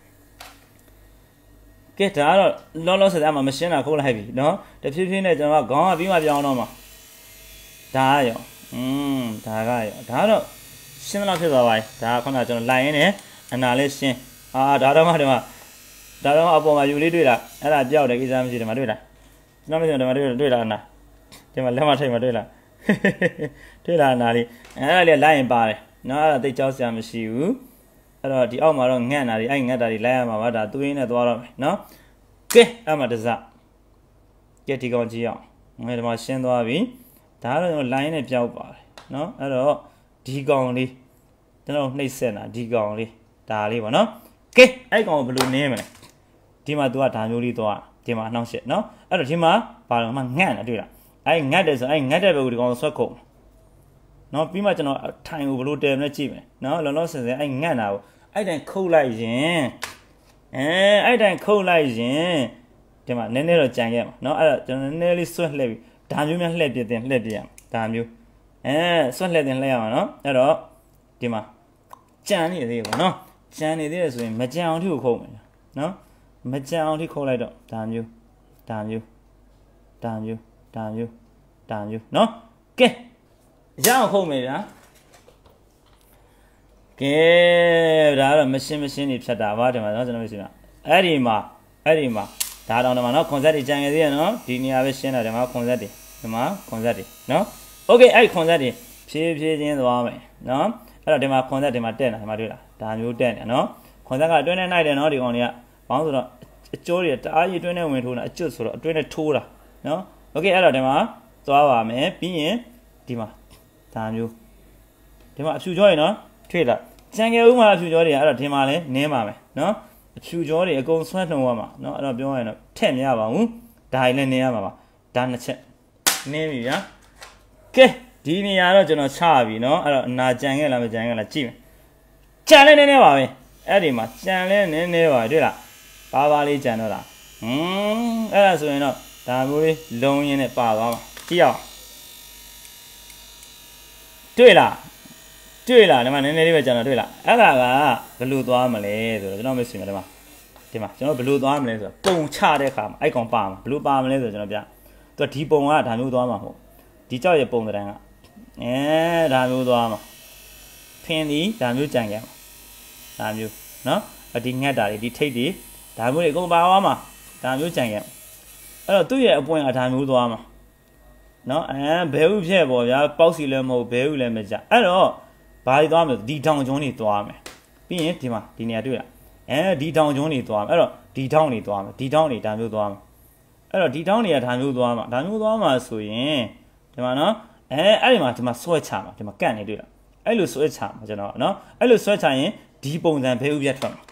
ကဲဒါကတော့လောဆယ်မှမရှင်းတာခုတ်လိုက်ပြီနော်တဖြည်းဖြည်းနဲ့ကျွန်တော်ကခေါင်းကပြီးမှပြောင်းတော့မှာဒါရောဒါကတော့ရှင်းတော့ဖြစ်သွားပါပြီဒါကခုနကကျွန်တော်လိုက်ရင်းနဲ့အနာလေးရှင်းဒါတော့မှအပေါ်မှာယူလေးတွေ့တာအဲ့ဒါကြောက်တယ်ကိစ္စမရှိတယ်မတွေ့လားကျွန်တော်မပြောတယ်မတွေ့လားအနာဒီမှာလက်မထိတ်မတွေ့လားတွေ့လားအနာလေးအဲ့ဒါလေးလိုက်ရင်ပါတယ်နော်အဲ့ဒါသိကြောက်စရာမရှိဘူးအဲ့တော့ဒီအောက်မှာတော့ငတ်တာတွေအဲ့ငတ်တာတွေလိုက်ရမှာပါဒါသွေးနဲ့သွားတော့မယ်နော်ကဲအဲ့မှာတစကဲဒီကောင်ကြည့်အောင်ငယ်ဒီမှာရှင်းသွားပြီဒါကတော့ကျွန်တော် line နဲ့ပြောက်ပါတယ်နော်အဲ့တော့ဒီကောင်လေးကျွန်တော်နှိပ်စက်တာဒီကောင်လေးဒါလေးပေါ့နော်ကဲအဲ့ကောင်ကိုဘယ်လိုနင်းမလဲဒီမှာ तू ကဒါမျိုးလေးသွားဒီမှာနှောင့်ရှက်နော်အဲ့တော့ဒီမှာဘာလို့မှငတ်နေတွေ့လားအဲ့ငတ်တယ်ဆိုအဲ့ငတ်တဲ့ဘက်ကိုဒီကောင်ဆွတ်ခုံနော်ပြီးမှကျွန်တော်ထိုင်ကိုဘယ်လိုတယ်မလဲကြည့်မယ်နော်လောလောဆယ်ဆယ်အဲ့ငတ်တာကိုအဲ့တိုင်ခုတ်လိုက်ရင်အဲ့တိုင်ခုတ်လိုက်ရင်ဒီမှာနည်းနည်းတော့ကြံခဲ့မှာနော်အဲ့တော့ကျွန်တော်နည်းနည်းလေးဆွတ်လှည့်ပြီးဒါမျိုးများလှည့်ပြတင်လှည့်ပြရအောင်ဒါမျိုးဆွတ်လှည့်တင်လှည့်ရမှာနော်အဲ့တော့ဒီမှာကြံနေသေးပေါ့နော်ကြံနေသေးတယ်ဆိုရင်မကြံအောင်ထိကိုခုတ်မယ်နော်မကြံအောင်ထိခုတ်လိုက်တော့ဒါမျိုးနော်ကဲရအောင်ခုတ်မယ်ဗျာကဲဒါကတော့မရှင်းနေဖြတ်တာပါဒီမှာနော်ကျွန်တော်မရှိပါအဲ့ဒီမှာဒါတောင်ဒီမှာနော်ခွန်ဆက်တွေကြံခဲ့သေးရနော်ဒီနေရာပဲရှင်းတာဒီမှာခွန်ဆက်တွေနော်โอเคအဲ့ခွန်ဆက်တွေဖြည်းချင်းသွားမယ်နော်အဲ့တော့ဒီမှာခွန်ဆက်ဒီမှာတက်နေတာဒီမှာတွေ့လားဒါမျိုးတက်နေနော်ခွန်ဆက်ကအတွင်းနဲ့နိုင်တယ်နော်ဒီကောင်တွေကဘောင်းဆိုတော့အကျိုးတွေတအားကြီးအတွင်းနဲ့ဝင်ထိုးတာအကျွတ်ဆိုတော့အတွင်းနဲ့ထိုးတာနော်โอเคအဲ့တော့ဒီမှာသွားပါမယ်ပြီးရင်ဒီမှာဒါမျိုးဒီမှာအဖြူကြောရည်နော်ထွေးလားကြံခဲ့ဦးမှာအဖြူကြောတွေကအဲ့တော့ဒီမှာလဲနင်းပါမယ်နော်အဖြူကြောတွေအကုန်ဆွဲနှုံရမှာနော်အဲ့တော့ပြောရရင်တော့ထက်မရပါဘူးဒါလည်းနင်းရမှာပါဒါနှစ်ချက်နင်းပြီဗျာကဲဒီနေရာတော့ကျွန်တော်ချပြီနော်အဲ့တော့အနာကြံခဲ့လားမကြံခဲ့လားကြည့်မယ်ကြံလဲနည်းနည်းပါပဲအဲ့ဒီမှာကြံလဲနည်းနည်းပါတွေ့လားပါလေးကြံတော့လားအဲ့ဒါဆိုရင်တော့ဒါမျိုးလေးလုံးရင်းနဲ့ပါသွားမှာကြည့်အောင်တွေ့လားဒီမှာနည်းနည်းလေးပဲကြံတော့တွေ့လားအဲ့ဒါကဘယ်လိုသွားမလဲဆိုတော့ကျွန်တော်မသိဘူးဒီမှာကျွန်တော်ဘယ်လိုသွားမလဲဆိုတော့ပုံချတဲ့အခါမှာအဲ့ကောင်ပါမှာဘယ်လိုပါမလဲဆိုတော့ကျွန်တော်ပြသူကဒီပုံကဒါမျိုးသွားမှာဟုတ်ဒီကြောက်ရဲ့ပုံတန်းကဒါမျိုးသွားမှာဖင်းဒီဒါမျိုးကြံခဲ့မှာဒါမျိုးနော်ဒီငှက်တာတွေဒီထိတ်တွေဒါမျိုးတွေအကုန်ပါသွားမှာဒါမျိုးကြံခဲ့အဲ့တော့သူ့ရဲ့အပွင့်ကဒါမျိုးသွားမှာနော်ဘဲဥဖြဲ့ပေါ့ဗျာပေါက်စီလည်းမဟုတ်ဘဲဥလည်းမကြအဲ့တော့ဘာတွေသွားမလဲဒီထောင်ကျွန်းတွေသွားမယ်ပြီးရင်ဒီမှာဒီနေရာတွေ့လားဒီထောင်ကျွန်းတွေသွားမယ်အဲ့တော့ဒီထောင်တွေသွားမယ်ဒီထောင်တွေဒါမျိုးသွားမယ်အဲ့တော့ဒီထောင်တွေကဒါမျိုးသွားမှာဆိုရင်ဒီမှာနော်အဲ့ဒီမှာဒီမှာဆွဲချမှာဒီမှာကန့်နေတွေ့လားအဲ့လိုဆွဲချမှာကျွန်တော်နော်အဲ့လိုဆွဲချရင်ဒီပုံစံဘဲဥပြတ်ထွက်မှာ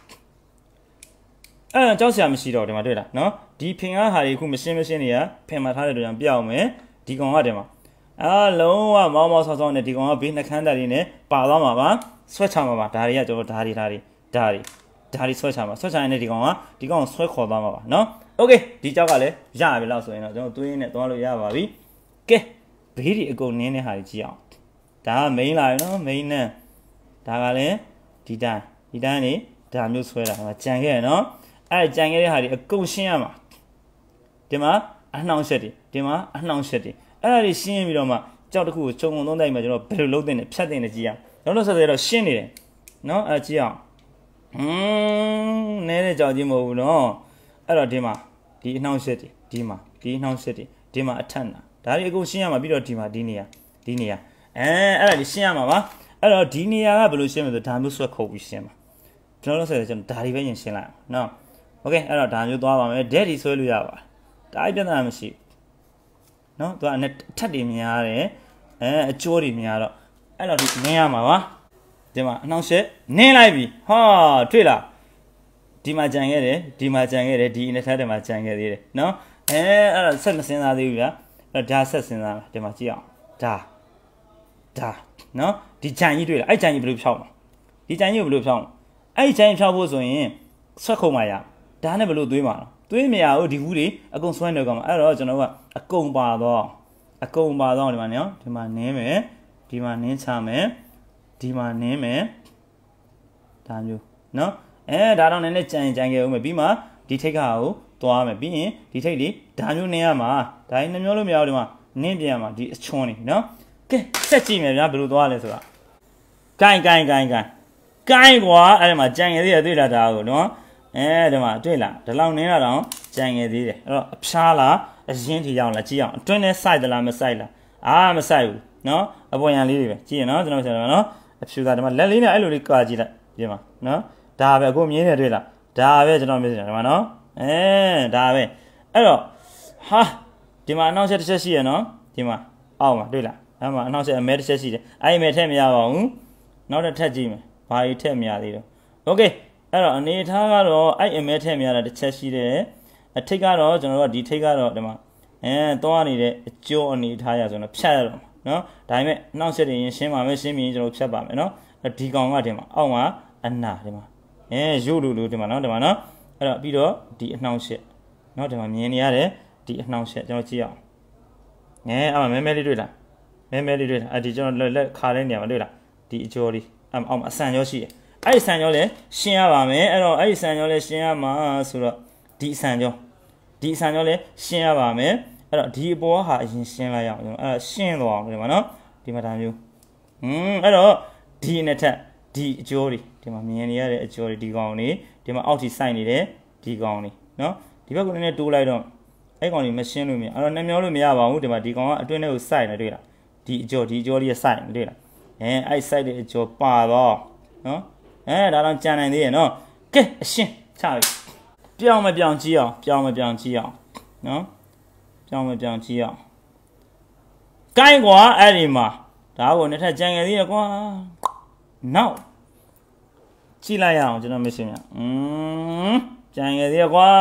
ကြောက်စရာမရှိတော့ဒီမှာတွေ့လားနော်ဒီဖင်ကားဟာတွေအခုမရှင်းနေရဖင်မှာထားတဲ့တို့ကြောင့်ပြောင်းမယ်ဒီကောင်ကဒီမှာလုံးဝမောင်းဆောင်းနဲ့ဒီကောင်ကဘေးနှခမ်းတက်လေးနဲ့ပါသွားမှာပါဆွဲချမှာပါဒါတွေကကျွန်တော်ဒါတွေဆွဲချမှာဆွဲချရင်လည်းဒီကောင်ဆွဲခေါ်သွားမှာပါနော်โอเคဒီကြောက်ကလည်းရပြီလောက်ဆိုရင်တော့ကျွန်တော်သွေးနဲ့သွားလို့ရပါပြီကဲဘေးဒီအကုန်နင်းတဲ့ဟာတွေကြည့်အောင်ဒါက main လာပြီနော် main နဲ့ဒါကလည်းဒီတိုင်းနေဒါမျိုးဆွဲတာကြံခဲ့ရနော်အဲ့ကြံခဲ့တဲ့ဟာတွေအကုန်ရှင်းရမှာဒီမှာအနှောင့်အယှက်တွေအဲ့ဒါတွေရှင်းပြီးတော့မှကြောက်တစ်ခုကိုခြုံသုံးတိုက်မှာကျွန်တော်ဘယ်လိုလုပ်တဲ့နဲ့ဖြတ်တဲ့နဲ့ကြည့်အောင်နောက်ဆက်ဆက်တော့ရှင်းနေတယ်နော်ကြည့်အောင်နည်းတဲ့ကြောက်ကြီးမဟုတ်ဘူးနော်အဲ့တော့ဒီမှာဒီအနှောင့်အယှက်တွေဒီမှာအထက်နာဒါတွေအကုန်ရှင်းရမှာပြီးတော့ဒီမှာဒီနေရာအဲ့ဒါတွေရှင်းရမှာပါအဲ့တော့ဒီနေရာကဘယ်လိုရှင်းမလဲဆိုဒါမျိုးဆွဲခုတ်ပြီးရှင်းမှာကျွန်တော်ဆက်ဆက်ကျွန်တော်ဒါတွေပဲရင်ရှင်းလိုက်အောင်နော်โอเคအဲ့တော့ဒါမျိုးသွားပါမယ်ဒက်ဒီဆွဲလို့ရပါဒါအပြဿနာမရှိနော်သူကအထက်တွေများတယ်အကျိုးတွေများတော့အဲ့တော့ဒီနင်းရမှာပါဒီမှာအနှောင့်အယှက်နင်းလိုက်ပြီဟာတွေ့လားဒီမှာကြံခဲ့တယ်ဒီအထက်တွေမှာကြံခဲ့သေးတယ်နော်အဲ့ဒါဆက်မစင်းစားသေးဘူးဗျာအဲ့ဒါဆက်စင်းစားမယ်ဒီမှာကြည့်အောင်ဒါနော်ဒီကြံကြီးတွေ့လားအဲ့ကြံကြီးဘယ်လိုဖြောင်းဒီကြံကြီးကိုဘယ်လိုဖြောင်းအဲ့ကြံကြီးဖြောင်းဖို့ဆိုရင်ဆွက်ခုံမှရဒါနဲ့ဘယ်လိုသွေးမှာသွေးမရဘူးဒီဘူးတွေအကုန်ဆွဲနေကောင်အဲ့တော့ကျွန်တော်ကအကုန်ပါတော့ဒီမှာနော်ဒီမှာနင်းမယ်ဒီမှာနင်းချမယ်ဒီမှာနင်းမယ်ဒါမျိုးနော်ဒါတော့နည်းနည်းကြံခဲ့ဦးမယ်ပြီးမှဒီထိတ်ခါကိုသွားမယ်ပြီးရင်ဒီထိတ်လေးဒါမျိုးနင်းရမှာဒါရင်နှမျိုးလို့မရဘူးဒီမှာနင်းပြန်ရမှာဒီအချွန်းနေနော်ကဲဆက်ကြည့်မယ်ဗျာဘယ်လိုသွားလဲဆိုတာကိုကွာအဲ့ဒီမှာကြံငယ်သေးတယ်တွေ့လားဒါကိုနော်အဲဒီမှာတွေ့လားဒီလောက်နင်းတော့ကြံငယ်သေးတယ်အဲ့တော့အဖျားလားအရင်ထီရောက်လားကြည့်အောင်အတွင်းနဲ့စိုက်သလားမစိုက်လားမစိုက်ဘူးနော်အပေါ်ရန်လေးတွေပဲကြည့်ရနော်ကျွန်တော်ဆက်ရနော်အဖြူကဒီမှာလက်လေးနဲ့အဲ့လိုလေးကာကြည့်လိုက်ပြင်ပါနော်ဒါပဲအခုမြင်နေတွေ့လားဒါပဲကျွန်တော်မြင်နေတာဒီမှာနော်ဒါပဲအဲ့တော့ဟာဒီမှာအနောက်ချက်တစ်ချက်ရှိရနော်ဒီမှာအောက်မှာတွေ့လားအဲ့မှာအနောက်ချက်အမဲတစ်ချက်ရှိတယ်အဲ့ဒီမဲထည့်မရပါဘူးနောက်တစ်ထပ်ကြည့်မယ်ဘာကြီးထည့်မရသေးတော့โอเคအဲ့တော့အနေထားကတော့အဲ့အမဲထည့်မရတာတစ်ချက်ရှိတယ်အထိတ်ကတော့ကျွန်တော်တို့ဒီထိတ်ကတော့ဒီမှာသွားနေတဲ့အကျိုးအနေထားရဆိုတော့ဖြတ်ရတော့နော်ဒါပေမဲ့နောက်ဆက်တွေရင်ရှင်းပါမယ်ရှင်းပြီးကျွန်တော်ဖြတ်ပါမယ်နော်ဒီကောင်ကဒီမှာအောက်မှာအနာဒီမှာရုပ်လူဒီမှာနော်ဒီမှာနော်အဲ့တော့ပြီးတော့ဒီအနှောင့်ရှက်နော်ဒီမှာမြင်နေရတယ်ဒီအနှောင့်ရှက်ကျွန်တော်ကြည့်အောင်အဲ့မှာမဲလေးတွေ့လားမဲလေးတွေ့လားဒီကျွန်တော်လက်ခါတဲ့နေရာမှာတွေ့လားဒီအကျော်လေးအောက်မှာအဆန်ကျော်ရှိတယ်အဲ့ဒီဆန်ကျော်လည်းရှင်းရပါမယ်အဲ့တော့အဲ့ဒီဆန်ကျော်လည်းရှင်းရမှာဆိုတော့ဒီအဆန်ကျော်လည်းရှင်းရပါမယ်အဲ့တော့ဒီအပေါ်ဟာအရင်ရှင်းလိုက်ရအောင်အဲ့ရှင်းသွားအောင်ဒီမှာနော်ဒီမှာဒါမျိုးအဲ့တော့ဒီနဲ့ထက်ဒီအကျိုးတွေဒီမှာမြင်နေရတဲ့အကျိုးတွေဒီကောင်တွေဒီမှာအောက်ထိစိုက်နေတဲ့ဒီကောင်တွေနော်ဒီဘက်ကလည်းတိုးလိုက်တော့အဲ့ကောင်တွေမရှင်းလို့မရအဲ့တော့နှမျောလို့မရပါဘူးဒီမှာဒီကောင်ကအတွင်းထဲကိုစိုက်နေတွေ့လားဒီအကျိုးလေးရစိုက်နေတွေ့လားအဲ့စိုက်တဲ့အကျိုးပါတော့နော်ဒါတော့ကြံနိုင်သေးရဲ့နော်ကဲအရှင်းချပြီပြောင်းမပြောင်းကြည့်အောင်နော်ပြောင်းမပြောင်းကြည့်အောင်ကိုင်းကွာအဲ့ဒီမှာဒါကိုနှစ်ထပ်ကြံငယ်သေးရကွာနောက်ကြည့်လိုက်ရအောင်ကျွန်တော်မရှင်းမြကြံငယ်သေးရကွာ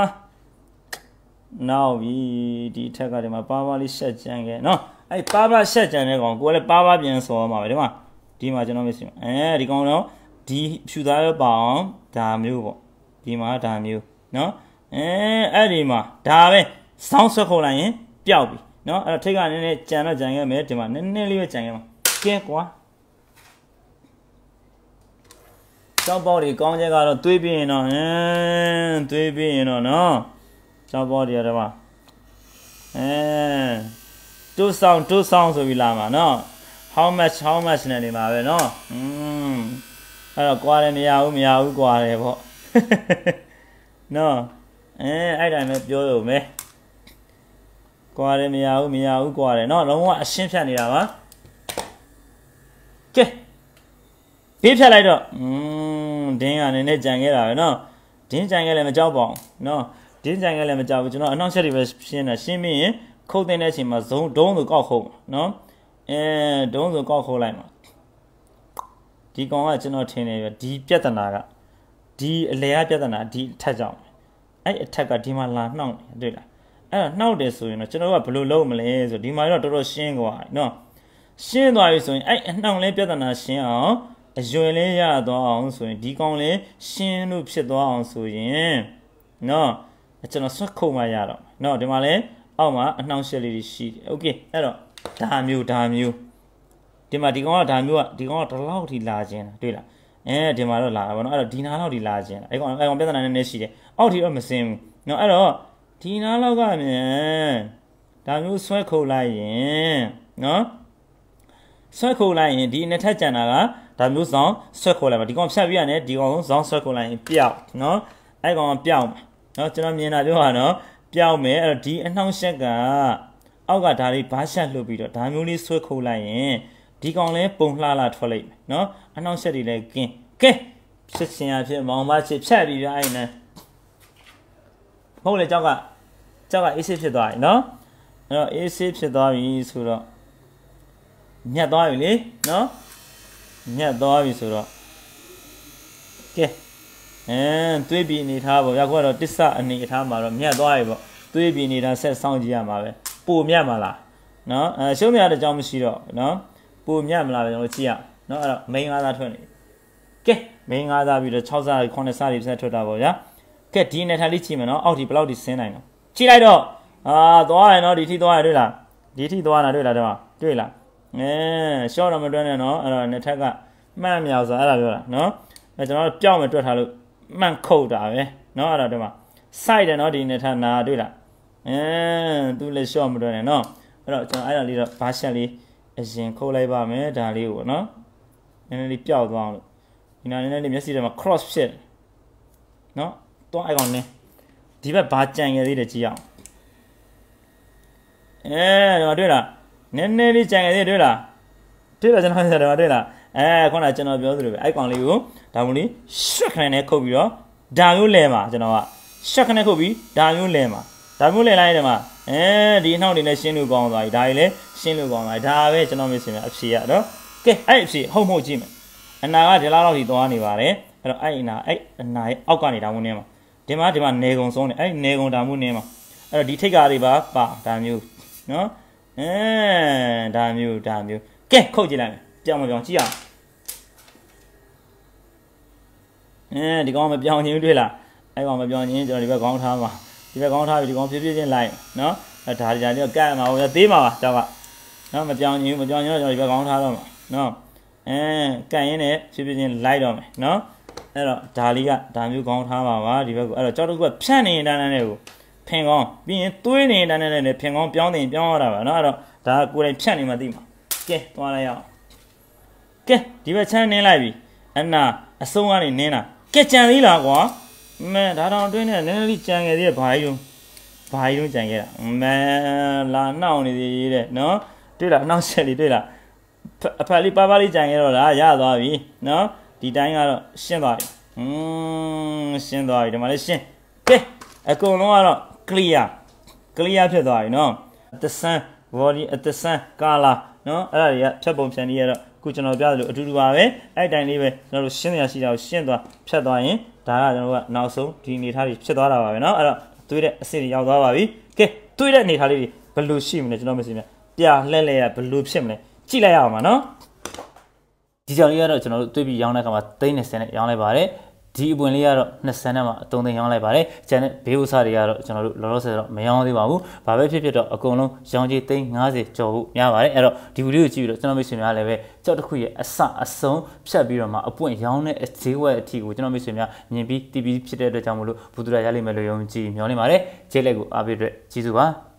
နောက်ပြီဒီထက်ကဒီမှာပါပါလေးရှက်ကြံငယ်နော်အဲ့ပါပါရှက်ကြံတဲ့ကောင်ကိုလည်းပါပါပြန်စောမှာပဲဒီမှာကျွန်တော်မရှင်းဒီကောင်တော့ဒီဖြူသားရပါအောင်ဒါမျိုးပေါ့ဒီမှာဒါမျိုးနော်အဲ့ဒီမှာဒါပဲစောင်းဆွဲခုတ်လိုက်ရင်ပျောက်ပြီနော်အဲ့တော့ထိတ်ကနည်းနည်းကြံတော့ကြံခဲ့မယ်ဒီမှာနည်းနည်းလေးပဲကြံခဲ့မှာကဲကွာကြောက်ပေါက်တွေကောင်းချက်ကတော့တွေးပြရင်တော့နော်ကြောက်ပေါက်တွေကတော့တူဆောင်ဆိုပြီးလာမှာနော် how much နဲ့နေမှာပဲနော်အဲ့တော့ကွာတယ်မရဘူးကွာတယ်ပေါ့နော်အဲ့တိုင်းပဲပြောရုံပဲကွာတယ်မရဘူးကွာတယ်နော်လုံးဝအရှင်းဖြတ်နေတာပါကဲပြေးဖြတ်လိုက်တော့ဒင်းကနေနဲ့ကြံခဲ့တာပဲနော်ဒင်းကြံခဲ့လည်းမကြောက်ပါဘူးနော်ဒင်းကြံခဲ့လည်းမကြောက်ဘူးကျွန်တော်အနောက်ချက်တွေပဲရှင်းပြီးရင်ခုတ်တဲ့အချိန်မှာဒုံးဆိုကောက်ခုတ်နော်ဒုံးဆိုကောက်ခုတ်လိုက်မှာဒီကောင်ကကျွန်တော်ထင်နေပြီဒီပြဿနာကဒီအလဲပြဿနာဒီအထက်ကြောင့်အဲ့အထက်ကဒီမှာလာနှောက်နေတွေ့လားအဲ့တော့နှောက်တယ်ဆိုရင်တော့ကျွန်တော်ကဘယ်လိုလုပ်မလဲဆိုဒီမှာတော့တော်တော်ရှင်းသွားပြီနော်ရှင်းသွားပြီဆိုရင်အဲ့အနှောက်လေးပြဿနာရှင်းအောင်အရွယ်လေးရသွားအောင်ဆိုရင်ဒီကောင်လေးရှင်းလို့ဖြစ်သွားအောင်ဆိုရင်နော်ကျွန်တော်ဆွတ်ခုံမှရတော့နော်ဒီမှာလဲအောက်မှာအနှောက်ရှက်လေးတွေရှိတယ်โอเคအဲ့တော့ဒါမျိုးဒီမှာဒီကောင်ကဒါမျိုးကဒီကောင်ကတလောက်ထိလာခြင်းတွေ့လားဒီမှာတော့လာတာပေါ့နော်အဲ့တော့ဒီနားလောက်ထိလာခြင်းအဲ့ကောင်ပြဿနာနည်းနည်းရှိတယ်အောက်ထိတော့မစင်းဘူးနော်အဲ့တော့ဒီနားလောက်ကမြန်ဒါမျိုးဆွဲခုတ်လိုက်ရင်နော်ဆွဲခုတ်လိုက်ရင်ဒီနှစ်ထပ်ကြံတာကဒါမျိုးဆောင်ဆွဲခုတ်လိုက်ပါဒီကောင်ဖြတ်ပြရတယ်ဒီကောင်ဆောင်ဆွဲခုတ်လိုက်ရင်ပျောက်နော်အဲ့ကောင်ပျောက်မှာနော်ကျွန်တော်မြင်တာပြောတာနော်ပျောက်မယ်အဲ့တော့ဒီအနှောင့်အယှက်ကအောက်ကဒါလေးဘားရှက်လှုပ်ပြီးတော့ဒါမျိုးလေးဆွဲခုတ်လိုက်ရင်ဒီကောင်လဲပုံလှလာထွက်လိုက်မယ်နော်အနှောင့်အယှက်တွေလည်းကင်းကဲဖြစ်ချင်ရဖြစ်မောင်မချစ်ဖြတ်ပြီးပြအဲ့နဲ့ဟုတ်လေကြောက်ကအေးဆေးဖြစ်သွားပြီနော်အဲ့တော့အေးဆေးဖြစ်သွားပြီဆိုတော့ညက်သွားပြီလေနော်ညက်သွားပြီဆိုတော့ကဲတွေးပြီးအနေထားပေါ့ရောက်တော့တစ္ဆအနေထားမှာတော့ညက်သွားပြီပေါ့တွေးပြီးနေတာဆက်ဆောင်ကြည့်ရမှာပဲပိုမြတ်မလားနော်ရှုံးရတဲ့အကြောင်းမရှိတော့နော်ပိုမြတ်မလားပဲကျွန်တော်ကြည့်ရနော်အဲ့တော့မိန်း5သားထွက်နေကဲမိန်း5သားပြီးတော့6စား9စားတွေဆက်ထွက်တာပေါ့ဗျာကဲဒီနဲ့ထားလေးကြည့်မယ်နော်အောက်ဒီဘယ်လောက်ဒီဆင်းနိုင်တော့ကြည့်လိုက်တော့သွားရနော်ဒီထိသွားရတွေ့လားဒီထိသွားတာတွေ့လားတော့တွေ့လားရှော့တော့မတွန်းနဲ့နော်အဲ့တော့နှစ်ထက်ကမှန်မြောက်ဆိုအဲ့ဒါပြောတာနော်ကျွန်တော်ပြောင်းမတွက်ထားလို့မှန်ခုတ်တာပဲနော်အဲ့ဒါတော့စိုက်တယ်နော်ဒီနှစ်ထက်နာတွေ့လားသူလည်းရှော့မတွန်းနဲ့နော်အဲ့တော့ကျွန်တော်အဲ့ဒါလေးတော့ဘာရှက်လေးအရင်ခုတ်လိုက်ပါမယ်ဒါလေးကိုနော်နည်းနည်းလေးပျောက်သွားအောင်လို့ဒီနာနည်းနည်းလေးမျက်စိထဲမှာ cross ဖြစ်နော်တွားအဲ့ကောင်နည်းဒီဘက်ဘာကြံရသေးတယ်ကြည့်အောင်ဒီမှာတွေ့လားနည်းနည်းလေးကြံရသေးတွေ့လားကျွန်တော်တွေ့လားခုနကျွန်တော်ပြောသလိုပဲအဲ့ကောင်လေးကိုဒါမျိုးလေးရှက်ခနဲ့ခုတ်ပြီးတော့ဒါမျိုးလဲမှာကျွန်တော်ကရှက်ခနဲ့ခုတ်ပြီးဒါမျိုးလဲမှာဒါမျိုးလဲလိုက်တယ်မှာဒီအနှောက်တွေနဲ့ရှင်းလို့ကောင်းသွားပြီဒါတွေလည်းရှင်းလို့ကောင်းသွားပြီဒါပဲကျွန်တော်မြင်စင်အဖြေရနော်ကဲအဲ့အဖြေဟုတ်မဟုတ်ကြည့်မယ်အနာကဒီလောက်ထိသွားနေပါတယ်အဲ့တော့အဲ့အနာရဲ့အောက်ကနေဒါမျိုးနင်းမှာဒီမှာနေကုံဆုံးတယ်အဲ့နေကုံဒါမျိုးနင်းမှာအဲ့တော့ဒီထိတ်ကားတွေပါဒါမျိုးနော်ဒါမျိုးကဲခုတ်ကြည့်လိုက်မယ်ပြောင်းမပြောင်းကြည့်အောင်ဒီကောင်မပြောင်းချင်းတွေ့လားအဲ့ကောင်မပြောင်းချင်းကျွန်တော်ဒီဘက်ခေါင်းထားမှာဒီဘက်ခေါင်းထားပြီးဒီကောင်ဖြည်းဖြည်းချင်းလိုက်နော်ဒါလေးတော့ကတ်မှာဟိုသေးမှာပါတော့ကနော်မပြောင်းချင်းတော့ကျွန်တော်ဒီဘက်ခေါင်းထားတော့မှာနော်ကတ်ရင်းနဲ့ဖြည်းဖြည်းချင်းလိုက်တော့မယ်နော်အဲ့တော့ဒါလေးကဒါမျိုးခေါင်းထားပါပါဒီဘက်ကိုအဲ့တော့ကြောက်တစ်ခုကဖြန့်နေတန်းနဲ့ကိုဖင်ကောင်းပြီးရင်သွေးနေတန်းနဲ့လည်းဖင်ကောင်းပြောင်းတင်ပြောင်းရတာပါနော်အဲ့တော့ဒါကကိုယ်တိုင်ဖြန့်နေမှသိမှာကဲသွားလိုက်ရအောင်ကဲဒီဘက်ချမ်းနင်းလိုက်ပြီအနာအစုံကနေနင်းတာကဲကြံသေးလားကွာဒါတော့အတွင်းနဲ့နည်းနည်းလေးကြံခဲ့သေးတယ်ဘာကြီးလုံးကြံခဲ့တာလာနှောင်းနေသေးတဲ့နော်တွေ့လားနှောင်းချက်လေးတွေ့လားအဖက်လေးပါလေးကြံခဲ့တော့လားရသွားပြီနော်ဒီတိုင်းကတော့ရှင်းသွားပြီရှင်းသွားပြီဒီမှာလေးရှင်းကဲအကုန်လုံးကတော့ clear ဖြစ်သွားပြီနော်အသက်ဆန်း body အသက်ဆန်း color နော်အဲ့ဒါတွေကဖြတ်ပုံဖြန်နေရတော့ခုကျွန်တော်ပြသလိုအတူတူပါပဲအဲ့တိုင်းလေးပဲကျွန်တော်တို့ရှင်းရရှိတာကိုရှင်းသွားဖြတ်သွားရင်ဒါကကျွန်တော်တို့ကနောက်ဆုံးဒီအနေထားတွေဖြစ်သွားတာပါပဲเนาะအဲ့တော့သွေးတဲ့အဆင့်တွေရောက်သွားပါပြီကဲသွေးတဲ့အနေထားလေးတွေဘယ်လိုရှိမလဲကျွန်တော်မသိဘူးပြလှက်လဲရဘယ်လိုဖြစ်မလဲကြည့်လိုက်ရအောင်ပါเนาะဒီကြောင်လေးကတော့ကျွန်တော်တို့သွေးပြီးရောင်းတဲ့အခါမှာ30နဲ့ရောင်းလိုက်ပါတယ်ဒီအပွင့်လေးကတော့20နဲ့မှအသုံးသိန်းရောင်းလိုက်ပါတယ်ကျန်တဲ့ဘေးဥစားတွေကတော့ကျွန်တော်တို့လောလောဆယ်တော့မရောင်းသေးပါဘူးဘာပဲဖြစ်တော့အကုန်လုံးရောင်းကြီး350ကျော်ဖို့များပါတယ်အဲ့တော့ဒီဗီဒီယိုကိုကြည့်ပြီးတော့ကျွန်တော်မိတ်ဆွေများလည်းပဲကြောက်တစ်ခုရဲ့အဆုံးဖြတ်ပြီးတော့မှအပွင့်ရောင်းတဲ့ဈေးဝယ်အထိကိုကျွန်တော်မိတ်ဆွေများမြင်ပြီးတည်ပြီးဖြစ်တဲ့အတွက်ကြောင့်မလို့ဘုသူရရလိမ့်မယ်လို့ယုံကြည်မျှော်လင့်ပါတယ်ကျေးလက်ကိုအားပေးအတွက်ကျေးဇူးပါ